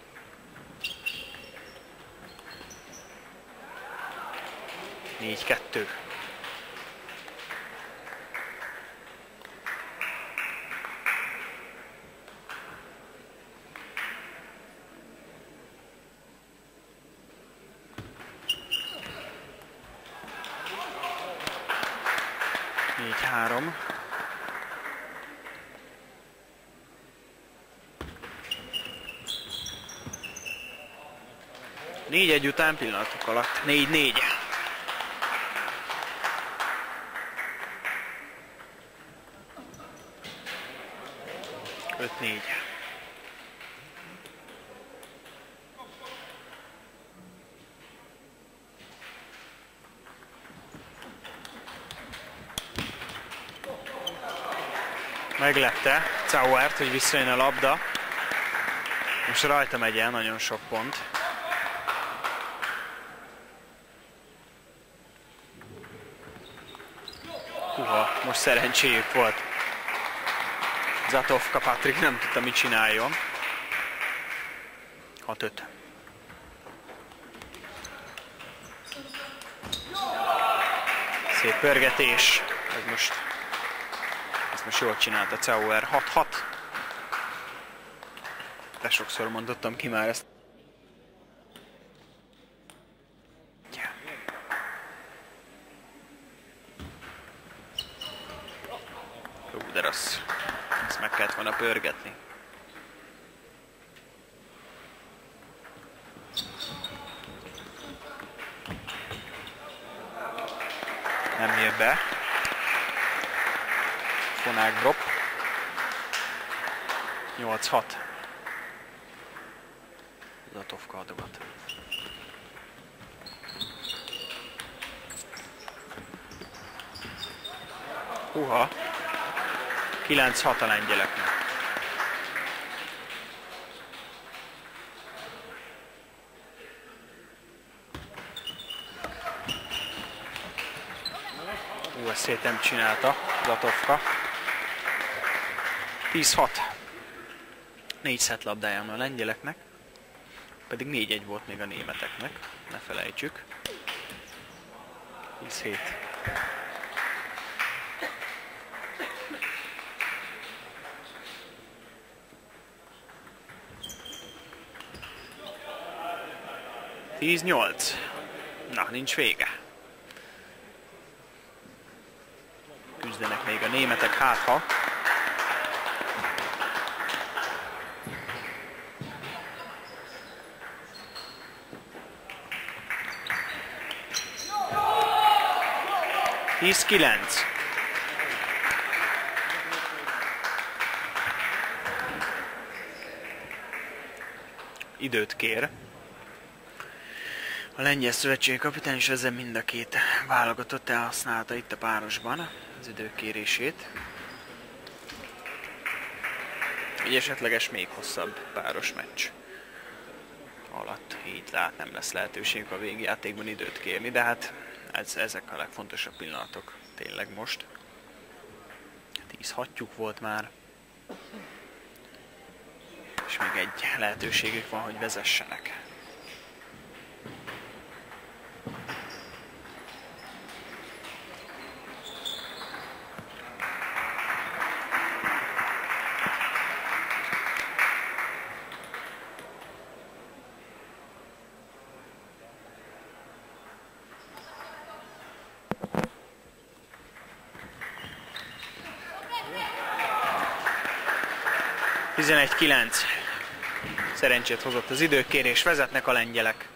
négy kettő. négy három. négy egy után pillanatok alatt négy négy. öt négy. Meglepte Zauert, hogy visszajön a labda. Most rajta megy el nagyon sok pont. Húha, most szerencséjük volt. Zatovka Patrik nem tudta, mit csináljon. hat öt. Szép pörgetés. Ez most, ezt most jól csinálta Zauer. hat hat. De sokszor mondottam ki már ezt. Hú, de rossz. Ezt meg kellett volna pörgetni. Nem ér be. Fonák drop. nyolc hat. Zatovka adogat. Húha. kilenc hat a lengyeleknek. Jó, ezt szét nem csinálta Zatovka. tíz hat. négy szett labdája van a lengyeleknek, pedig négy egy volt még a németeknek, ne felejtsük. tíz hét. tíz nyolc. Na, nincs vége. Küzdenek még a németek, hát ha. tíz kilenc. Időt kér a lengyel szövetségi kapitány, és ezzel mind a két válogatott elhasználta itt a párosban az időkérését. Egy esetleges még hosszabb páros meccs alatt így lát nem lesz lehetőségük a végjátékban időt kérni, de hát ez, ezek a legfontosabb pillanatok tényleg most. tíz hatjuk volt már, és még egy lehetőségük van, hogy vezessenek. tizenegy kilenc. Szerencsét hozott az időkérés, vezetnek a lengyelek.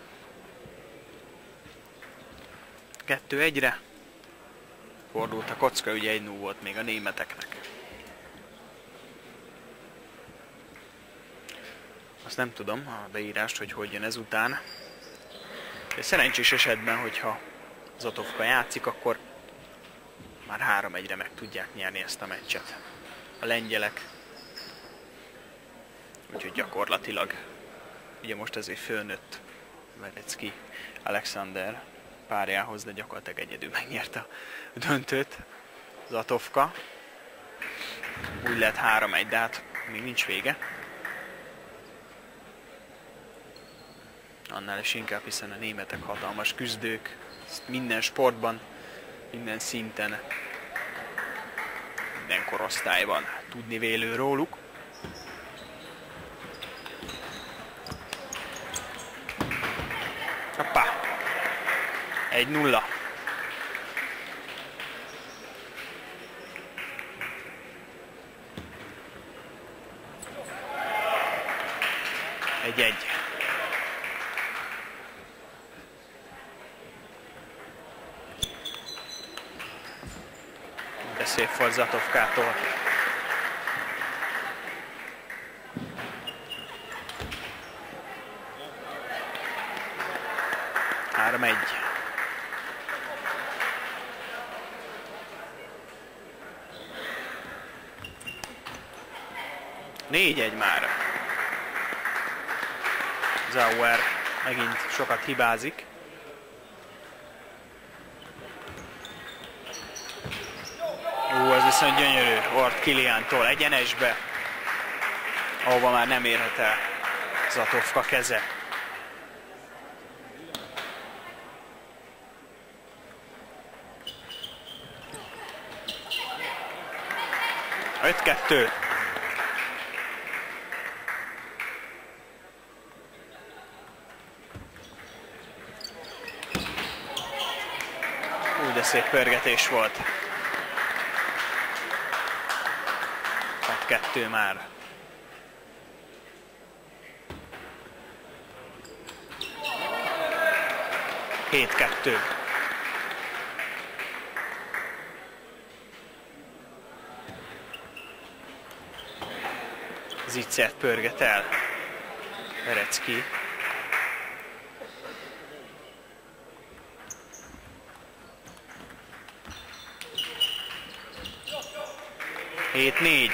kettő egyre. Fordult a kocka, ugye egy null volt még a németeknek. Azt nem tudom a beírást, hogy hogy jön ezután. De szerencsés esetben, hogyha Zatovka játszik, akkor már három egyre meg tudják nyerni ezt a meccset a lengyelek. Úgyhogy gyakorlatilag, ugye most ezért fölnőtt Verecki Alexander párjához, de gyakorlatilag egyedül megnyerte a döntőt Zatovka. Úgy lett három egy, de hát még nincs vége. Annál is inkább, hiszen a németek hatalmas küzdők, minden sportban, minden szinten, minden korosztályban tudnivélő róluk. Hoppá! egy nulla. egy egy. De szép volt Zatovkától. három egy. négy egy már. Zauer megint sokat hibázik. Ú, ez viszont gyönyörű. Ort Kiliántól egyenesbe, ahova már nem érhet el Zatovka keze. öt kettő. Úgy, de szép pörgetés volt. hat kettő már. hét kettő. Zicsert pörget el Verecki. hét négy.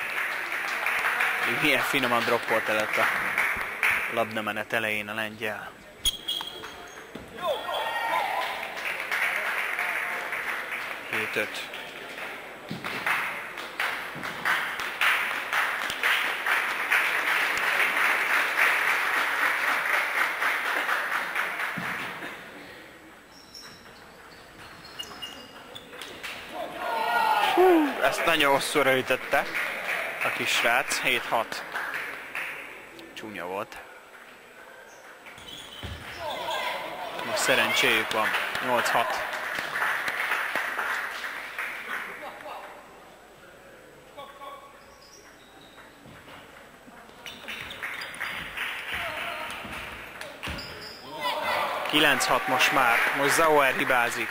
Milyen finoman droppolt el a labdamenet elején a lengyel. hét öt. Ezt nagyon hosszúra ütötte a kis srác, hét hat. Csúnya volt. Most szerencséjük van, nyolc hat. kilenc hat most már, most Zauer hibázik.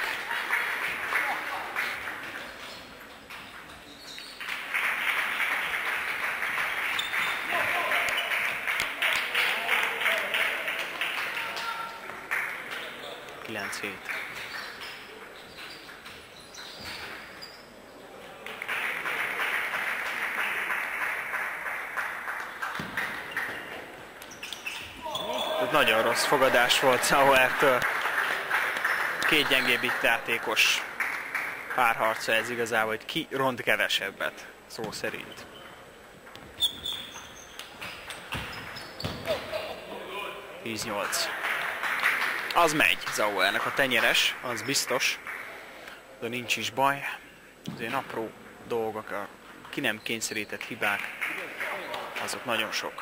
kilenc hét. Nagyon rossz fogadás volt Zauertől. Két gyengébb itt játékos párharca ez igazából, hogy ki ront kevesebbet, szó szerint. tíz nyolc. Az megy Zauernek a tenyeres, az biztos, de nincs is baj. Azért apró dolgok, a ki nem kényszerített hibák, azok nagyon sok.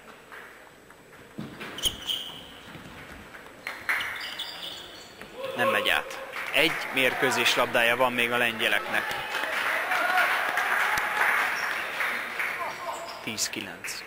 Nem megy át. Egy mérkőzés labdája van még a lengyeleknek. tíz kilenc.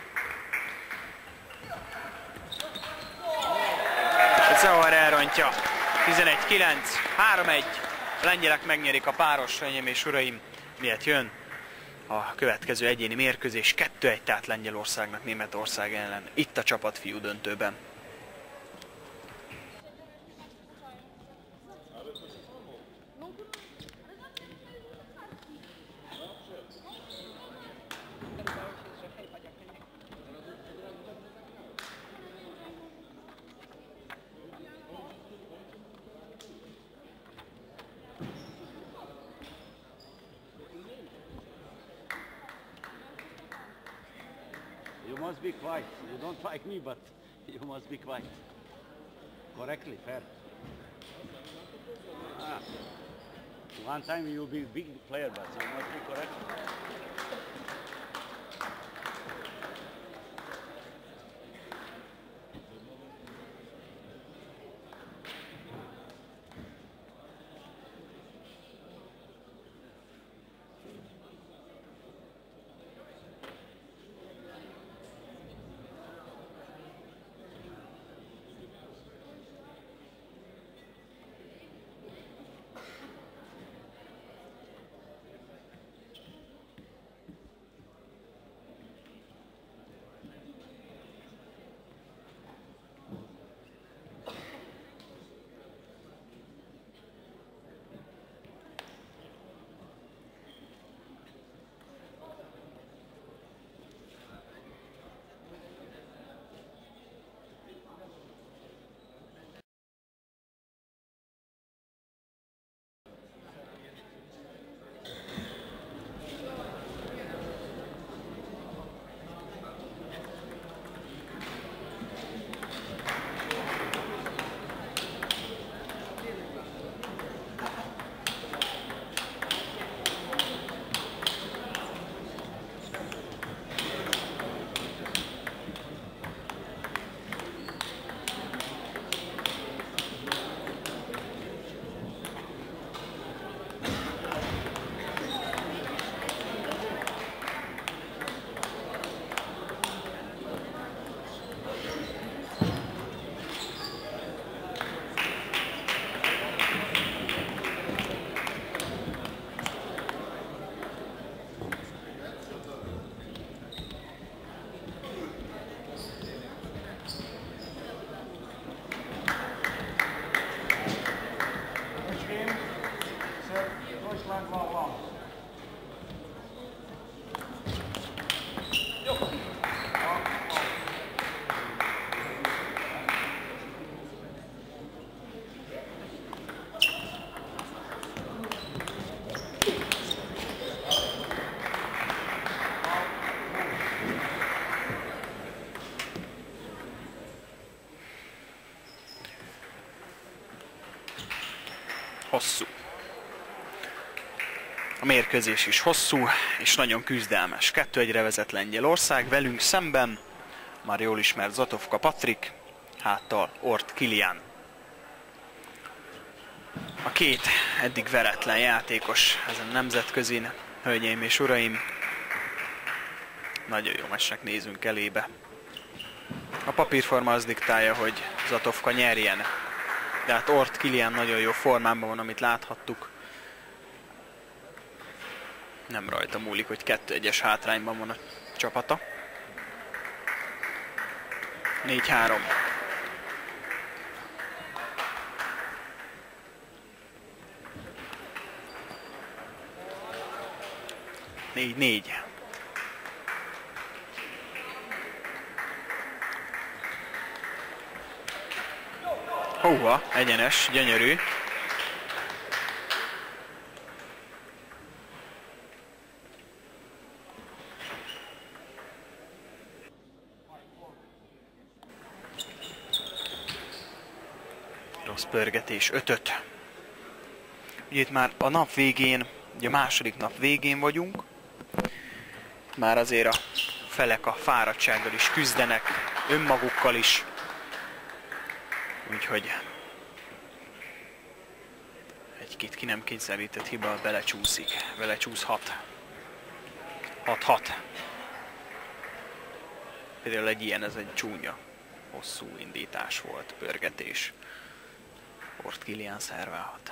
Zauer elrontja. tizenegy kilenc. három egy. A lengyelek megnyerik a páros, hölgyeim és uraim. Miért jön a következő egyéni mérkőzés. kettő egy tehát Lengyelországnak Németország ellen. Itt a csapatfiú döntőben. You must be quiet. You don't like me, but you must be quiet. Correctly, fair. Ah. One time you'll be a big player, but you must be correct. hosszú. A mérkőzés is hosszú és nagyon küzdelmes. kettő egyre vezet Lengyelország, velünk szemben már jól ismert Zatovka Patrik, háttal Ort Kilian. A két eddig veretlen játékos ezen nemzetközin, hölgyeim és uraim. Nagyon jó meccsnek nézünk elébe. A papírforma az diktálja, hogy Zatovka nyerjen. De hát Ort Kilian nagyon jó formában van, amit láthattuk. Nem rajta múlik, hogy kettő egyes hátrányban van a csapata. négy három. négy négy. Húha, egyenes, gyönyörű. Rossz pörgetés, öt öt. Ugye itt már a nap végén, ugye a második nap végén vagyunk. Már azért a felek a fáradtsággal is küzdenek, önmagukkal is. Úgyhogy egy-két ki nem kényszerített hiba belecsúszik, belecsúszhat. hat hat. Például egy ilyen, ez egy csúnya, hosszú indítás volt, pörgetés. Ort Kilian szerválhat.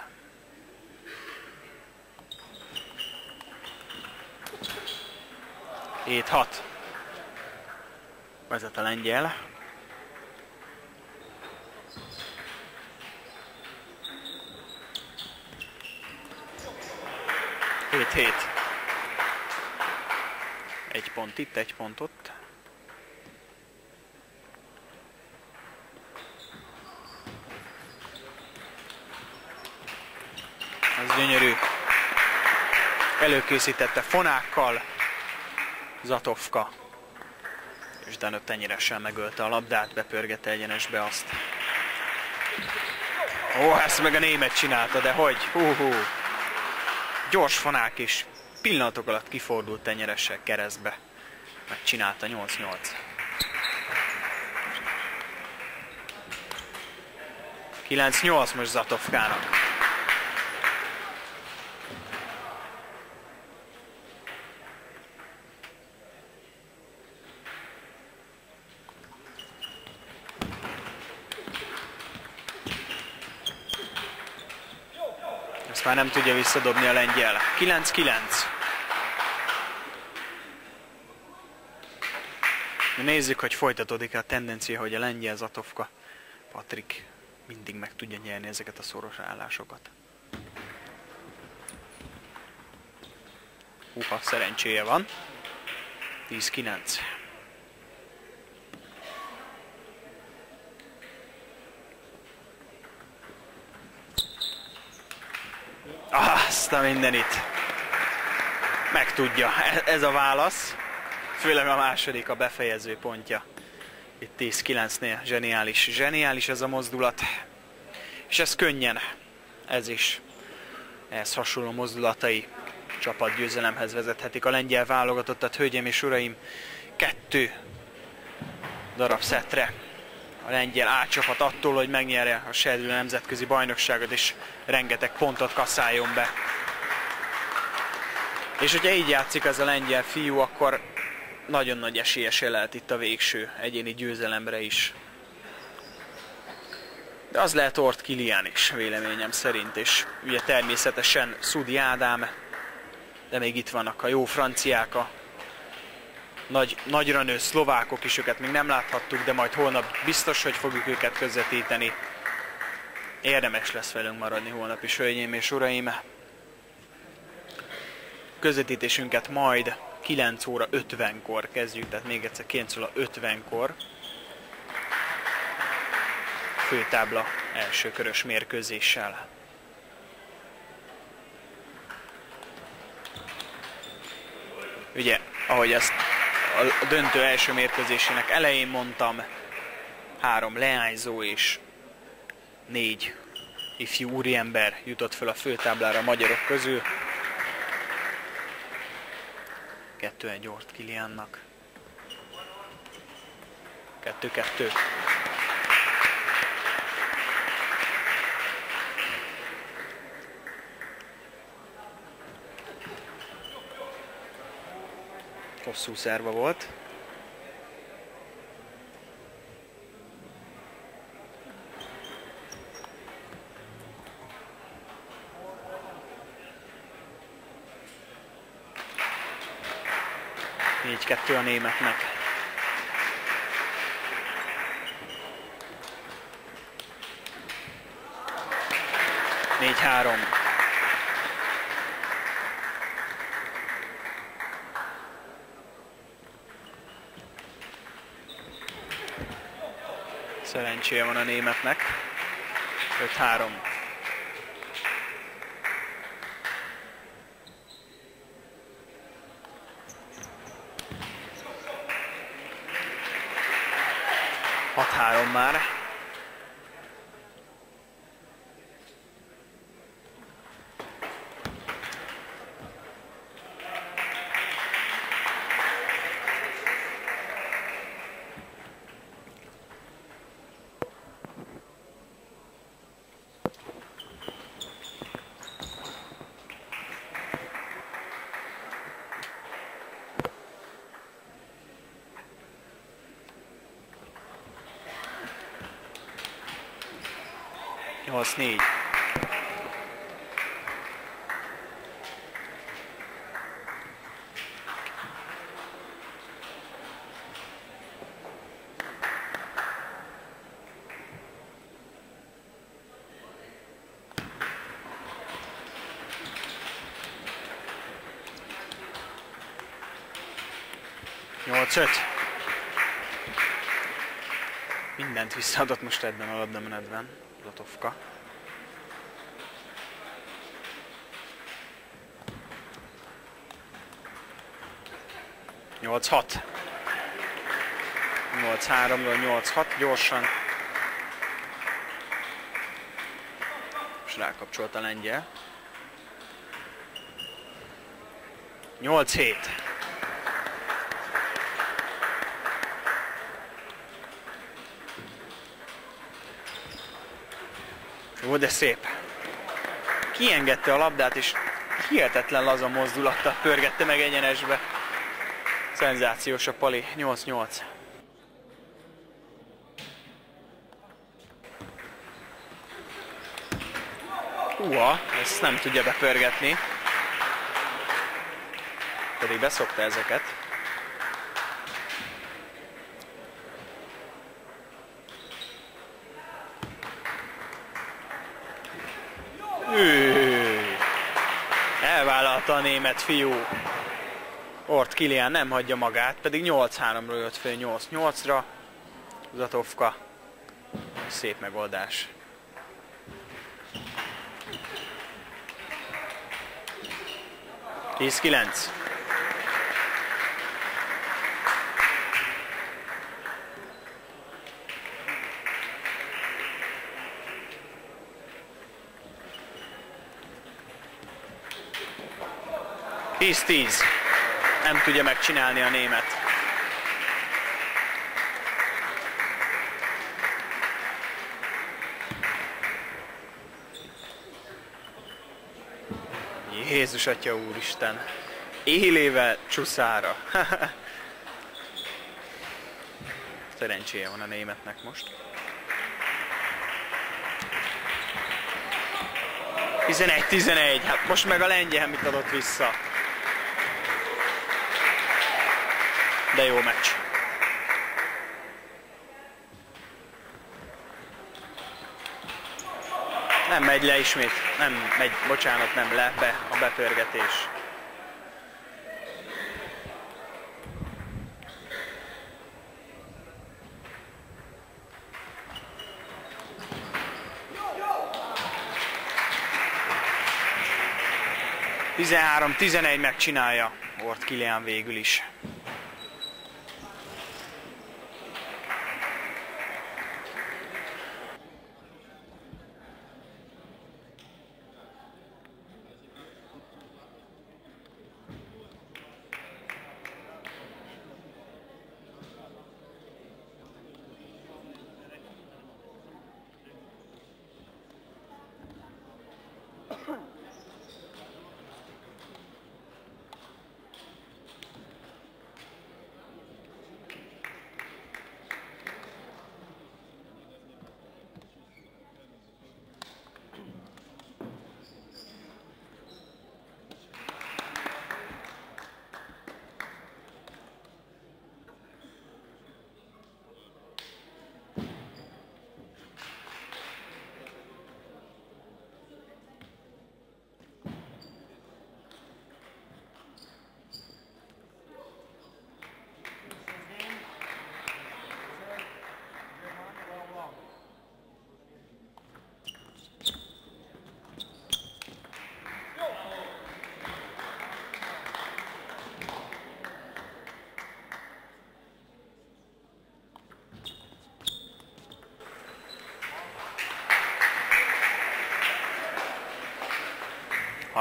hét hat. Vezet a lengyel. hét hét. Egy pont itt, egy pont ott. Ez gyönyörű. Előkészítette fonákkal Zatovka. És Danöt tenyeressel megölte a labdát, bepörgette egyenesbe azt. Ó, ezt meg a német csinálta, de hogy? Hú, hú. Gyors fonák is. Pillanatok alatt kifordult tenyeressel keresztbe. Megcsinálta nyolc nyolc. kilenc nyolc most Zatovkának. Ezt már nem tudja visszadobni a lengyel. kilenc kilenc. Nézzük, hogy folytatódik a tendencia, hogy a lengyel Zatovka Patrik mindig meg tudja nyerni ezeket a szoros állásokat. Húha, szerencséje van. tíz kilenc. Ah, azt a mindenit. Megtudja. Ez a válasz. Főleg a második, a befejező pontja. Itt tíz kilencnél zseniális. Zseniális ez a mozdulat. És ez könnyen. Ez is. Ehhez hasonló mozdulatai csapatgyőzelemhez vezethetik a lengyel válogatottat, hölgyeim és uraim. Kettő darab szettre. A lengyel átcsapat attól, hogy megnyerje a serdülő nemzetközi bajnokságot, és rengeteg pontot kasszáljon be. És hogyha így játszik ez a lengyel fiú, akkor nagyon nagy esélyese lehet itt a végső egyéni győzelemre is. De az lehet Ort Kilian is, véleményem szerint, és ugye természetesen Szudi Ádám, de még itt vannak a jó franciák, a nagy, nagyra nő szlovákok is, őket még nem láthattuk, de majd holnap biztos, hogy fogjuk őket közvetíteni. Érdemes lesz velünk maradni holnap is, hölgyeim és uraim. Közvetítésünket majd kilenc óra ötvenkor kezdjük, tehát még egyszer kilenc óra ötvenkor. Főtábla első körös mérkőzéssel. Ugye, ahogy ezt a döntő első mérkőzésének elején mondtam, három leányzó és négy ifjú úriember jutott föl a főtáblára a magyarok közül. kettő egy Ort Kiliánnak. kettő kettő. Hosszú szerva volt. négy kettő a németnek. négy három. Szerencséje van a németnek. öt három. hat három már. nyolc négy. nyolc öt. Mindent visszaadott most ebben a labdamenetben Zlatovka. nyolc hat. nyolc háromról nyolc hat gyorsan. És rákapcsolt a lengyel. nyolc hét. Jó, de szép. Kiengedte a labdát, és hihetetlen laza mozdulattal pörgette meg egyenesbe. Szenzációs a pali. nyolc nyolc. Húha, ezt nem tudja bepörgetni. Pedig beszokta ezeket. Üüüüüü. Elvállalta a német fiú. Ort Kilián nem hagyja magát, pedig nyolc háromról jött fel nyolc nyolcra. Zlatovka. Szép megoldás. tíz kilenc. tíz tíz. Nem tudja megcsinálni a német. Jézus Atya Úristen! Élével csuszára! Szerencséje van a németnek most. tizenegy tizenegy. Hát most meg a lengyel mit adott vissza. De jó meccs. Nem megy le ismét. Nem megy, bocsánat, nem le be a bepörgetés. tizenhárom tizenegy megcsinálja Ort Kilián végül is.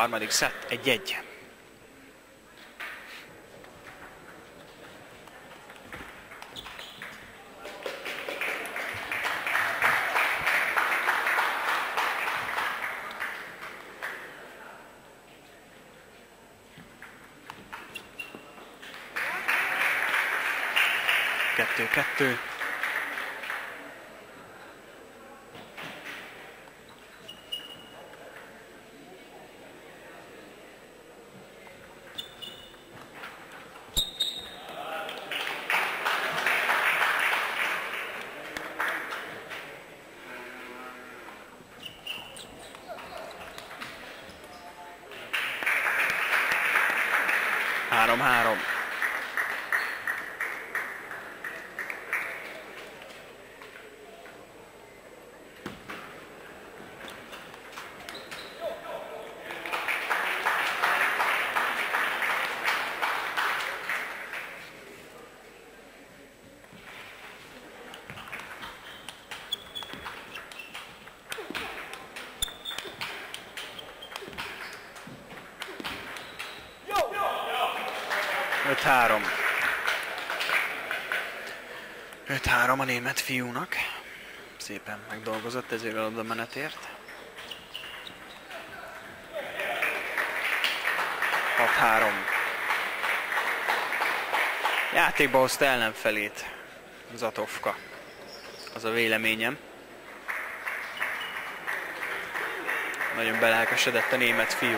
Harmadik szett, egy-egy. Kettő-kettő. Három-három. öt-három. öt-három a német fiúnak. Szépen megdolgozott ezért a labda menetért. hat-három. Játékba hozta ellenfelét Zatovka. Az a véleményem. Nagyon belelkesedett a német fiú.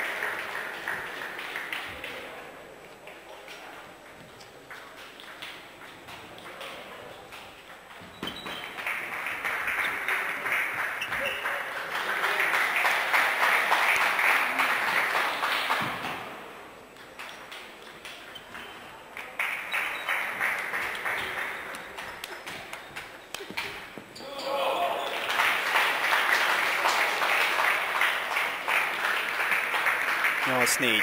nyolc-négy.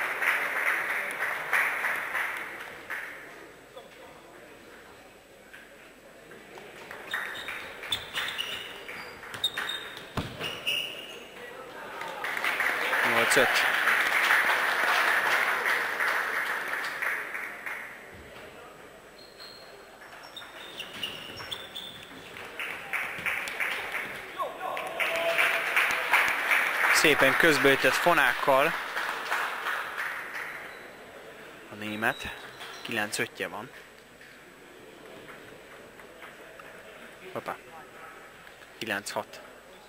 nyolc-öt. Szépen közbeütött fonákkal a német. kilenc-ötje van. Hoppá. kilenc-hat.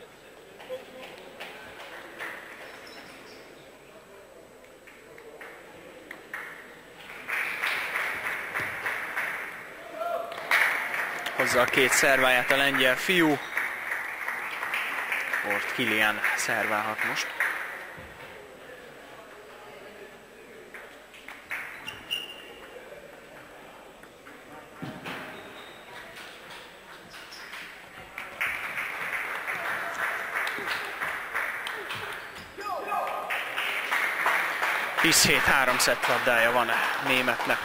Hozzá a két szerváját a lengyel fiú. Ort Kilian szerválhat most. tíz-hét, három szett labdája van a németnek.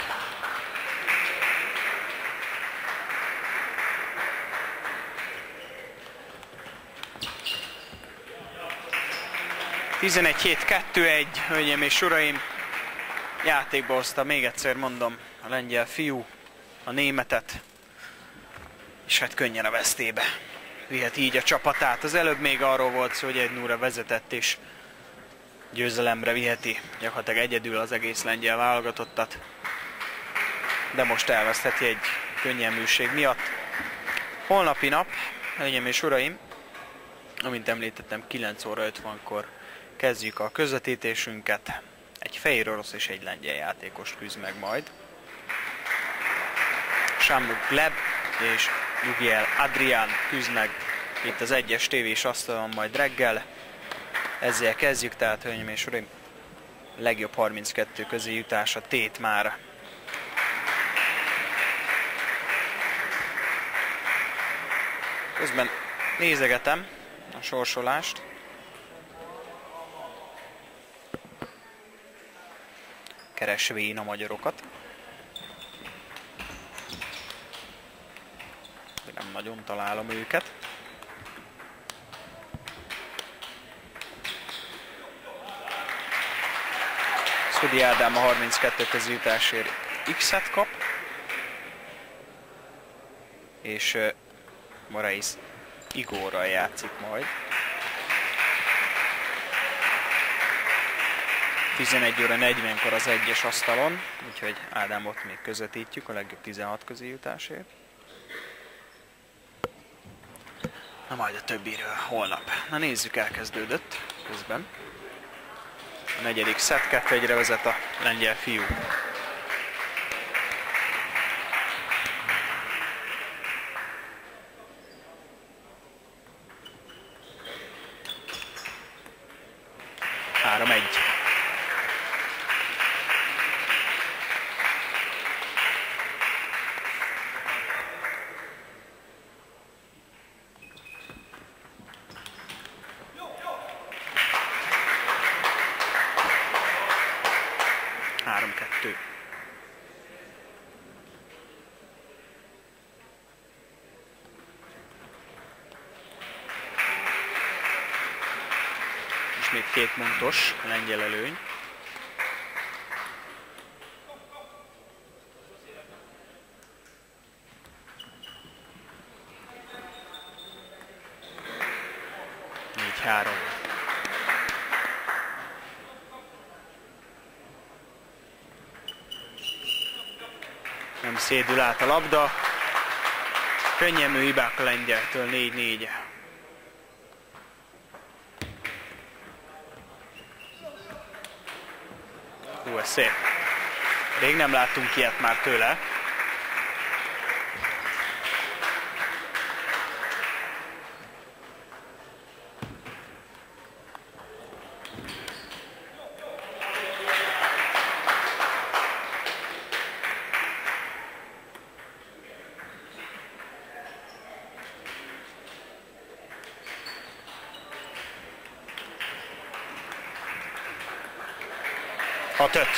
tizenegy-hét, kettő-egy, hölgyeim és uraim, játékba hozta, még egyszer mondom, a lengyel fiú, a németet, és hát könnyen a vesztébe vihet így a csapatát. Az előbb még arról volt szó, hogy egy nulla vezetett, és győzelemre viheti gyakorlatilag egyedül az egész lengyel válogatottat, de most elvesztheti egy könnyelműség miatt. Holnapi nap, hölgyeim és uraim, amint említettem, kilenc óra ötvenkor kezdjük a közvetítésünket. Egy fehér orosz és egy lengyel játékos küzd meg majd. Sámuk Gleb és Lugiel Adrián küzd meg itt az egyes tévés asztalon majd reggel. Ezzel kezdjük, tehát hölgyeim és uraim, legjobb harminckettő közé jutás a tét már. Közben nézegetem a sorsolást. Keresvén a magyarokat. De nem nagyon találom őket. Fudi Ádám a harminckettő közéjutásért X-et kap, és uh, Morais Igorral játszik majd. tizenegy óra negyvenkor az egyes asztalon, úgyhogy Ádámot még közvetítjük a legjobb tizenhat közéjutásért. Na majd a többiről holnap. Na nézzük, elkezdődött közben. A negyedik szett, kettő egyre vezet a lengyel fiú. három egy. három kettő. Ismét két pontos lengyel előny. négy három. Nem szédül át a labda. Könnyelmű hibák a lengyeltől, négy négy. Hú, ez szép. Rég nem láttunk ilyet már tőle. hat öt.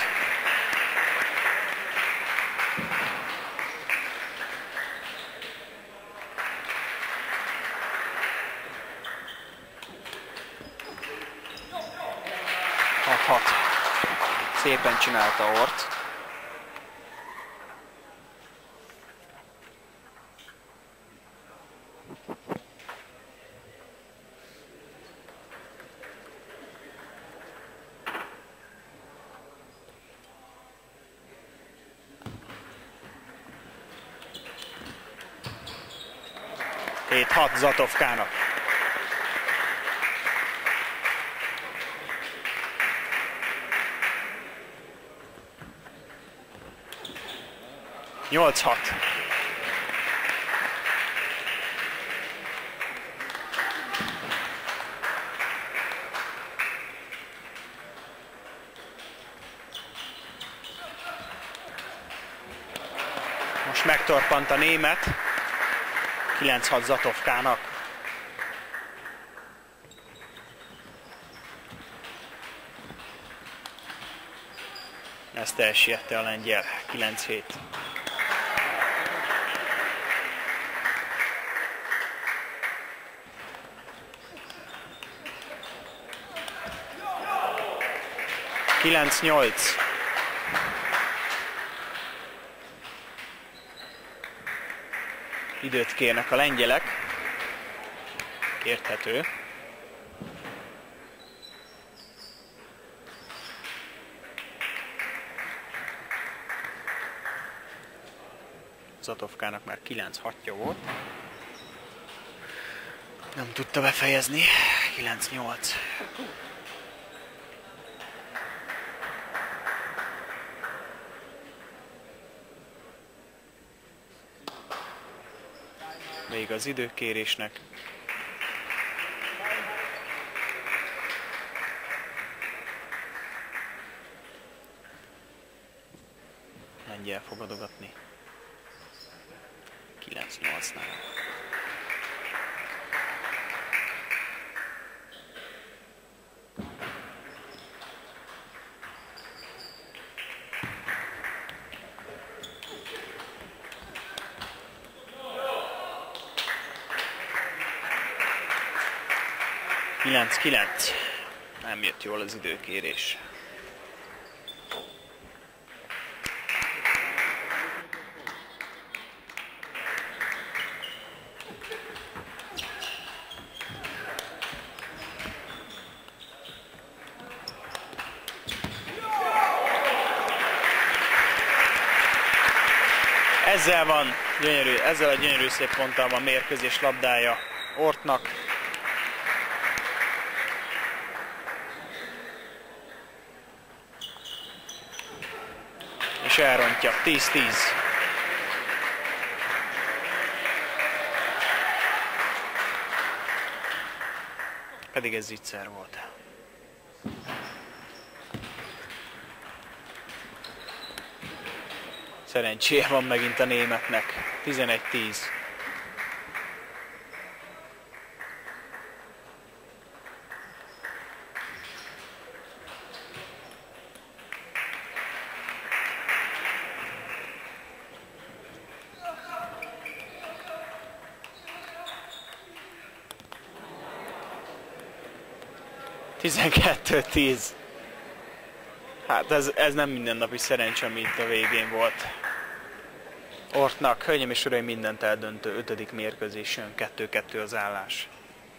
hat hat. Szépen csinálta Ort. hét hat Zatovkának. nyolc hat. Most megtorpant a német. kilenc hat Zatovkának. Ezt elsiette a lengyel. kilenc hét. kilenc nyolc. Időt kérnek a lengyelek. Érthető. Zatovkának már kilenc hatja volt. Nem tudta befejezni. kilenc nyolc. Még az időkérésnek. Lengyel fog adogatni. kilenc nyolcnál. kilenc kilenc. Nem jött jól az időkérés. Ezzel van gyönyörű, ezzel a gyönyörű szép ponttal van mérkőzés labdája Ortnak. És elrontja. tíz tíz. Pedig ez zicser volt. Szerencséje van megint a németnek. tizenegy tíz. tizenkettő tíz. Hát ez, ez nem mindennapi szerencse, ami itt a végén volt. Ortnak, hölgyeim és uraim, mindent eldöntő ötödik mérkőzésön, kettő kettő az állás.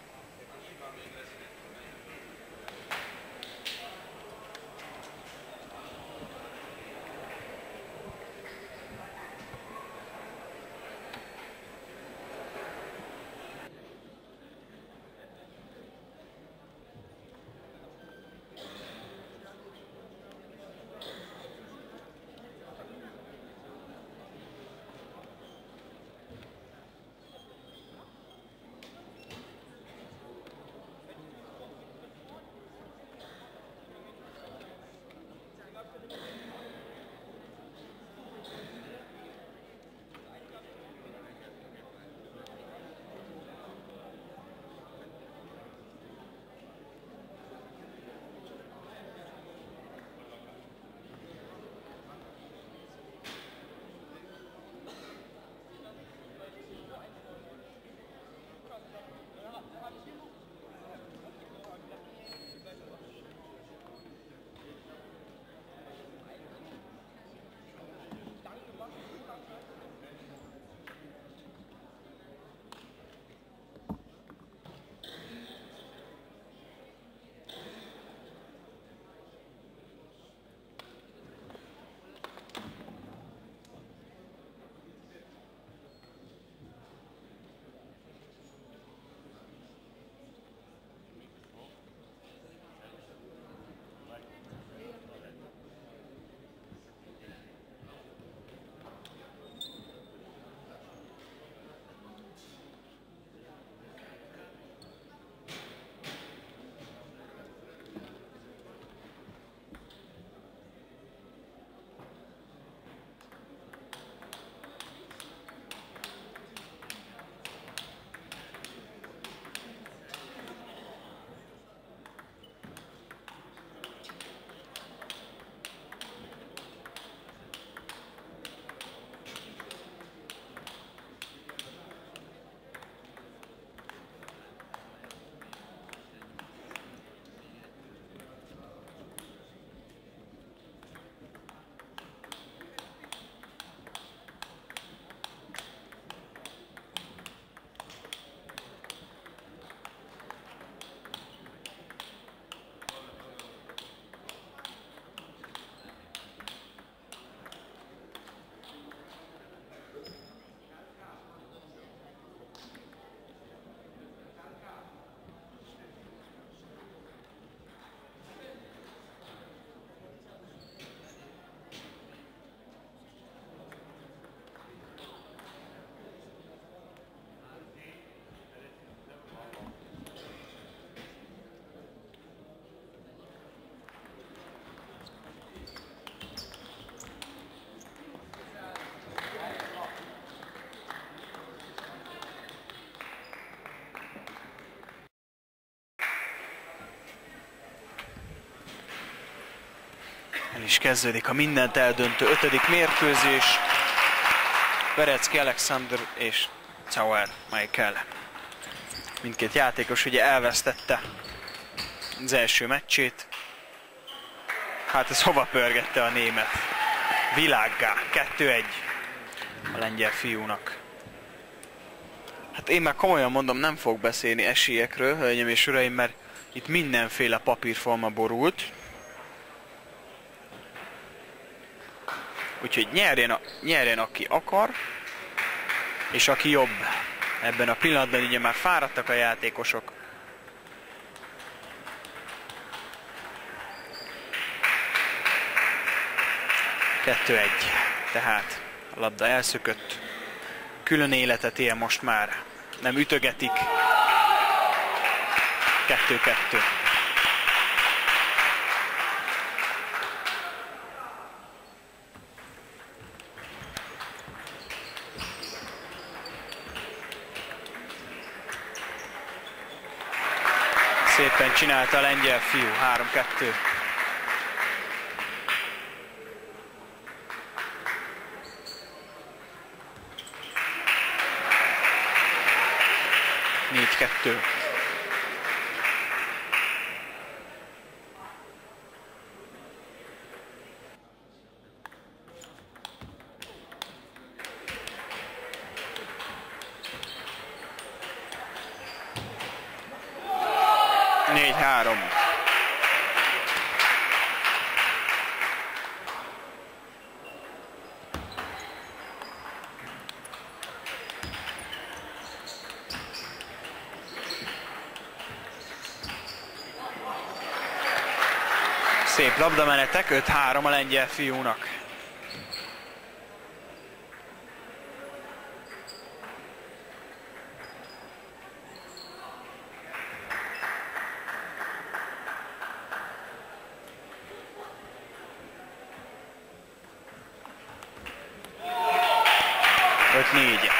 El is kezdődik a mindent eldöntő ötödik mérkőzés. Berecki Alexander és Cauer Michael. Mindkét játékos ugye elvesztette az első meccsét. Hát ez hova pörgette a német? Világgá. kettő egy a lengyel fiúnak. Hát én már komolyan mondom, nem fog beszélni esélyekről, hölgyeim és uraim, mert itt mindenféle papírforma borult. Úgyhogy nyerjen, a, nyerjen aki akar, és aki jobb. Ebben a pillanatban ugye már fáradtak a játékosok. kettő egy. Tehát a labda elszökött. Külön életet él most már. Nem ütögetik. kettő kettő. Szépen csinálta a lengyel fiú. három kettő. négy kettő. négy három. Szép labdamenetek, öt három a lengyel fiúnak. öt négy.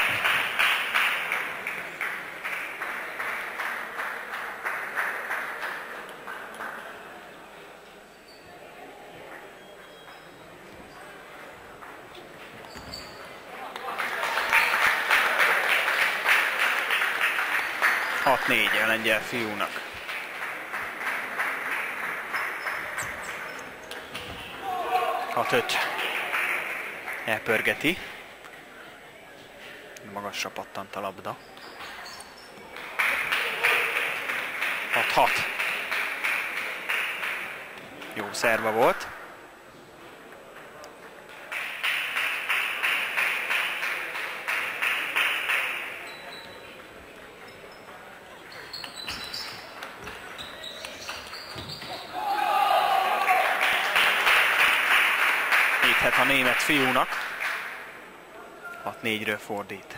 hat négy a lengyel fiúnak. hat öt. Elpörgeti. Magasra pattant a labda. hat hat. Jó szerva volt. Védhet a német fiúnak. hat négyről fordít.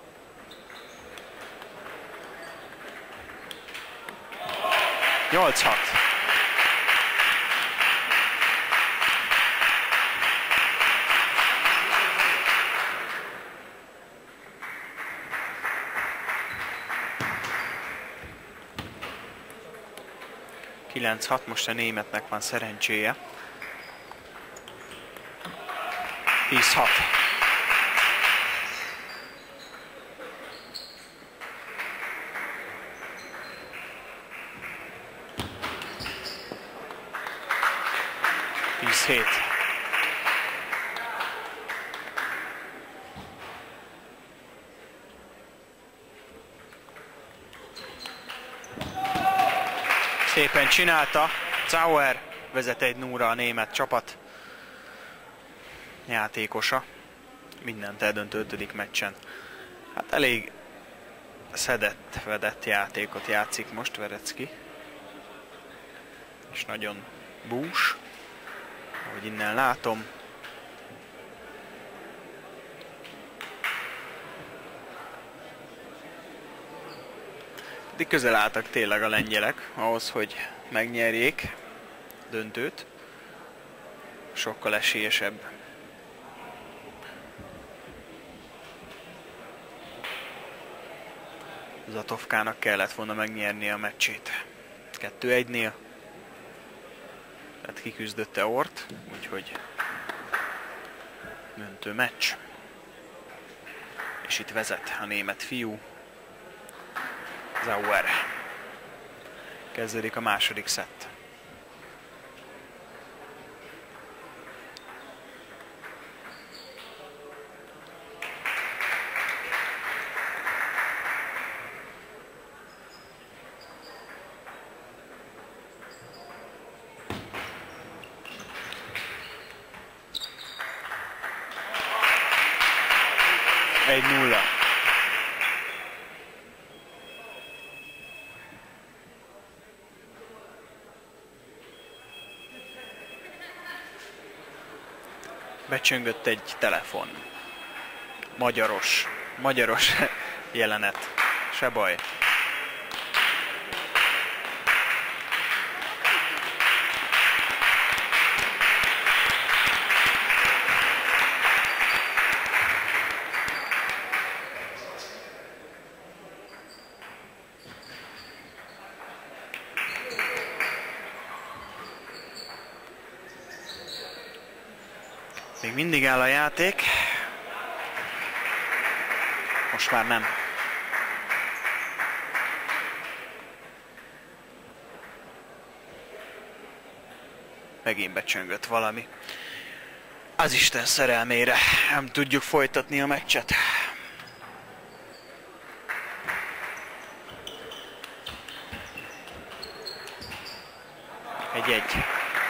nyolc hat. kilenc hat, most a németnek van szerencséje. tíz hat. tíz hét. Szépen csinálta. Zauer vezet egy nulla a német csapat játékosa. Mindent eldöntő ötödik meccsen. Hát elég szedett, vedett játékot játszik most Verecki. És nagyon bús, ahogy innen látom. De közel álltak tényleg a lengyelek ahhoz, hogy megnyerjék a döntőt. Sokkal esélyesebb. Zatovkának kellett volna megnyerni a meccsét. kettő egynél. Tehát kiküzdötte Ort, úgyhogy döntő meccs. És itt vezet a német fiú. Zauer. Kezdődik a második szett. egy nulla. Becsöngött egy telefon. Magyaros. Magyaros jelenet. Se baj. Még mindig áll a játék. Most már nem. Megint becsöngött valami. Az Isten szerelmére nem tudjuk folytatni a meccset. Egy-egy.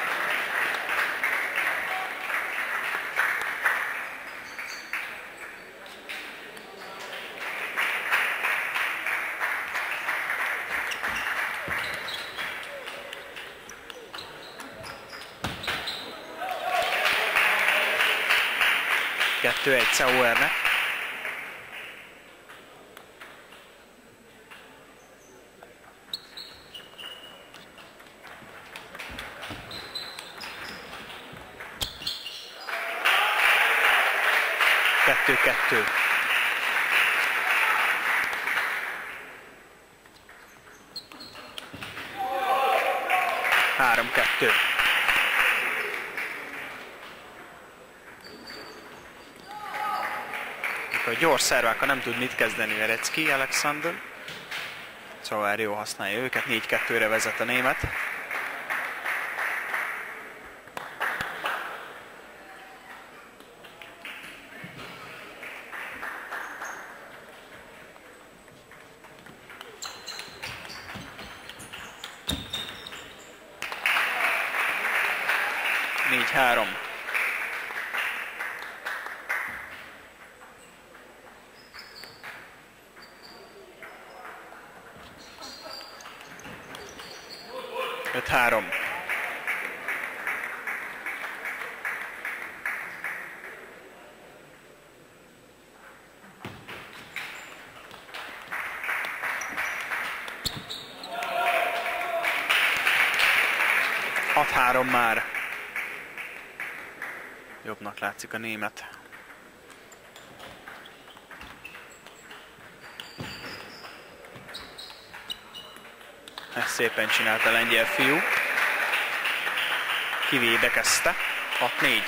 kettő egy Sauernek. kettő kettő. három kettő. A gyors szervákkal nem tud mit kezdeni Verecki, Alexander. Szóval jó használja őket, négy kettőre vezet a német. négy három. öt három. hat három már. Jobbnak látszik a német. Ezt szépen csinálta a lengyel fiú. Kivédekezte. hat négy.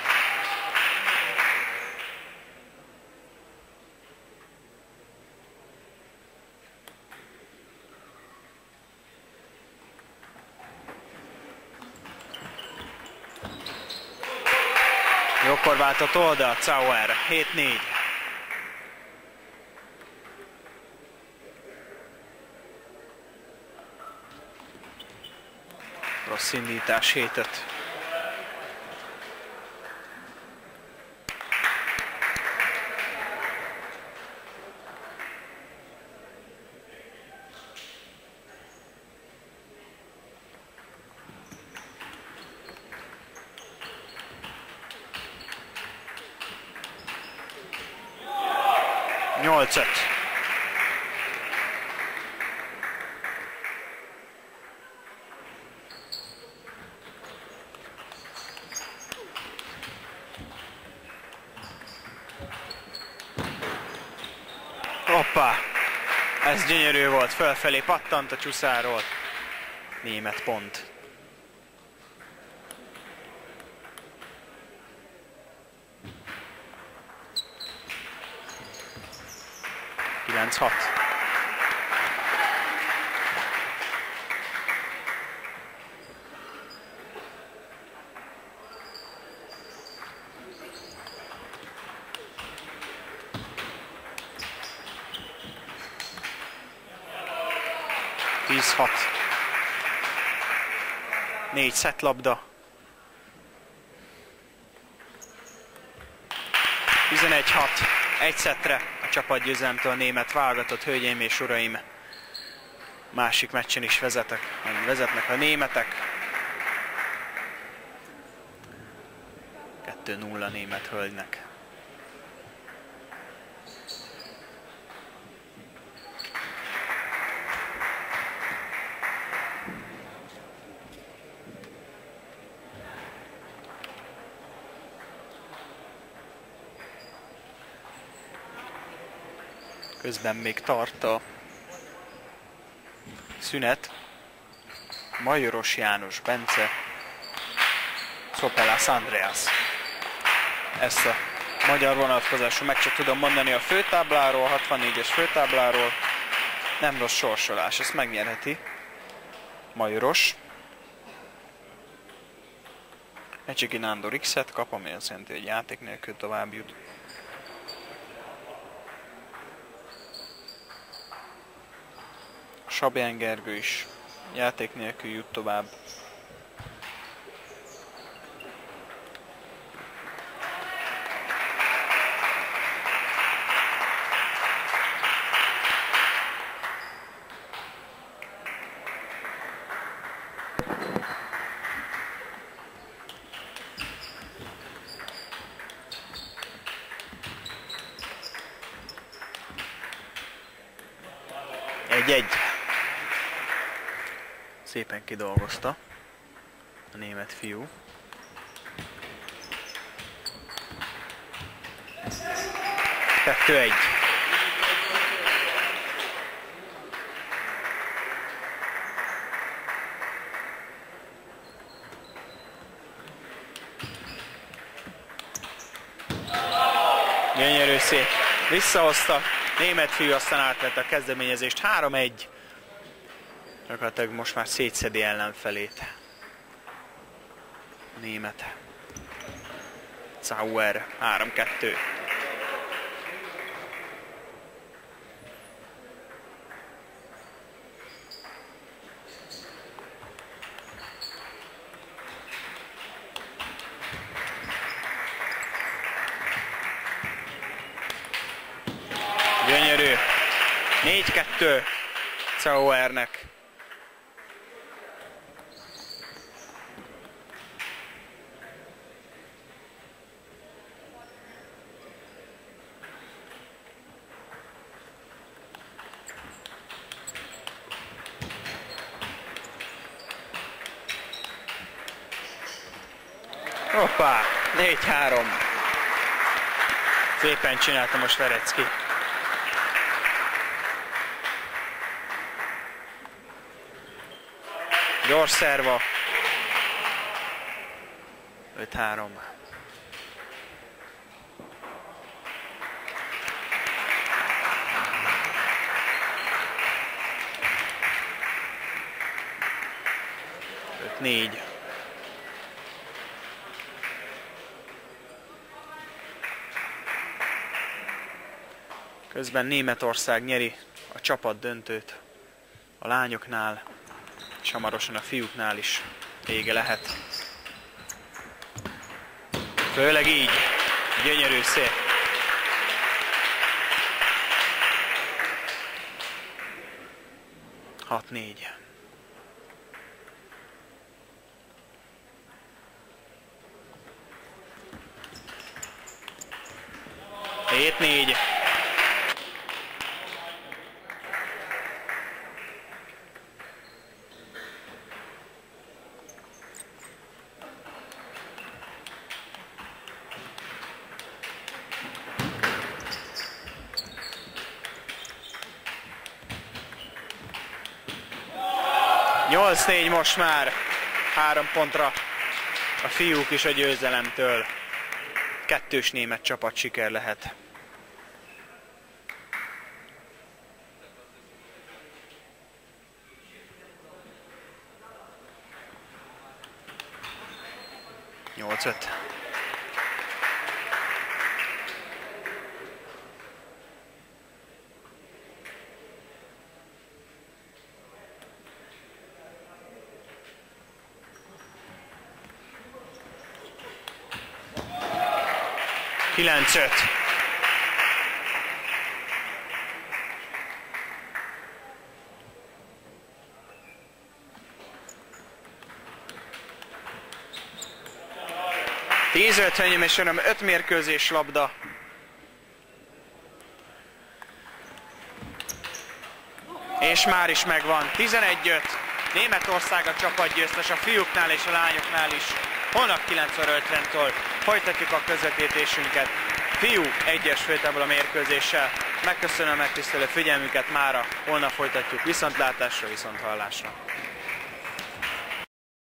Jókor váltott oldal, Sauer. hét négy. Rossz indítás, hét öt. nyolc öt. Hoppá! Ez gyönyörű volt, fölfelé pattant a csúszáról. Német pont. kilenc hat. tíz hat. négy szettlabda. tizenegy hat. Egy szettre a csapatgyőzelemtől a német válogatott, hölgyeim és uraim. Másik meccsen is vezetek, vezetnek a németek. kettő nulla német hölgynek. Közben még tart a szünet. Majoros János Bence, Szopelász Andreas. Ezt a magyar vonatkozású meccset tudom mondani a főtábláról, a hatvannégyes főtábláról. Nem rossz sorsolás, ezt megnyerheti Majoros. Ecsiki Nándor X-et kap, ami azt jelenti, hogy játék nélkül tovább jut. Sabján Gergő is játék nélkül jut tovább. Egy-egy. Szépen kidolgozta a német fiú. kettő egy. Gyönyörű szép. Visszahozta. Német fiú, aztán átvette a kezdeményezést. három egy. Gyakorlatilag most már szétszedi ellenfelét. A német. Zauer. három kettő. Gyönyörű. négy kettő Zauernek. Hoppá, négy három. Szépen csinálta most Verecki. Gyors szerva. öt három. öt négy. Közben Németország nyeri a csapat döntőt a lányoknál, és hamarosan a fiúknál is vége lehet. Főleg így, gyönyörű szép. hat négy. hét négy. nyolc négy most már, három pontra a fiúk is a győzelemtől. Kettős német csapat siker lehet. nyolc öt. kilenc öt. tíz öt, hölgyeim és uram, öt mérkőzés labda. És már is megvan. tizenegy öt. Németország a csapatgyőztes a fiúknál és a lányoknál is. Holnap kilenc óra ötventől folytatjuk a közvetítésünket. Fiú egyes főtábla mérkőzéssel. Megköszönöm a megtisztelő figyelmüket mára. Holnap folytatjuk. Viszontlátásra, viszonthallásra.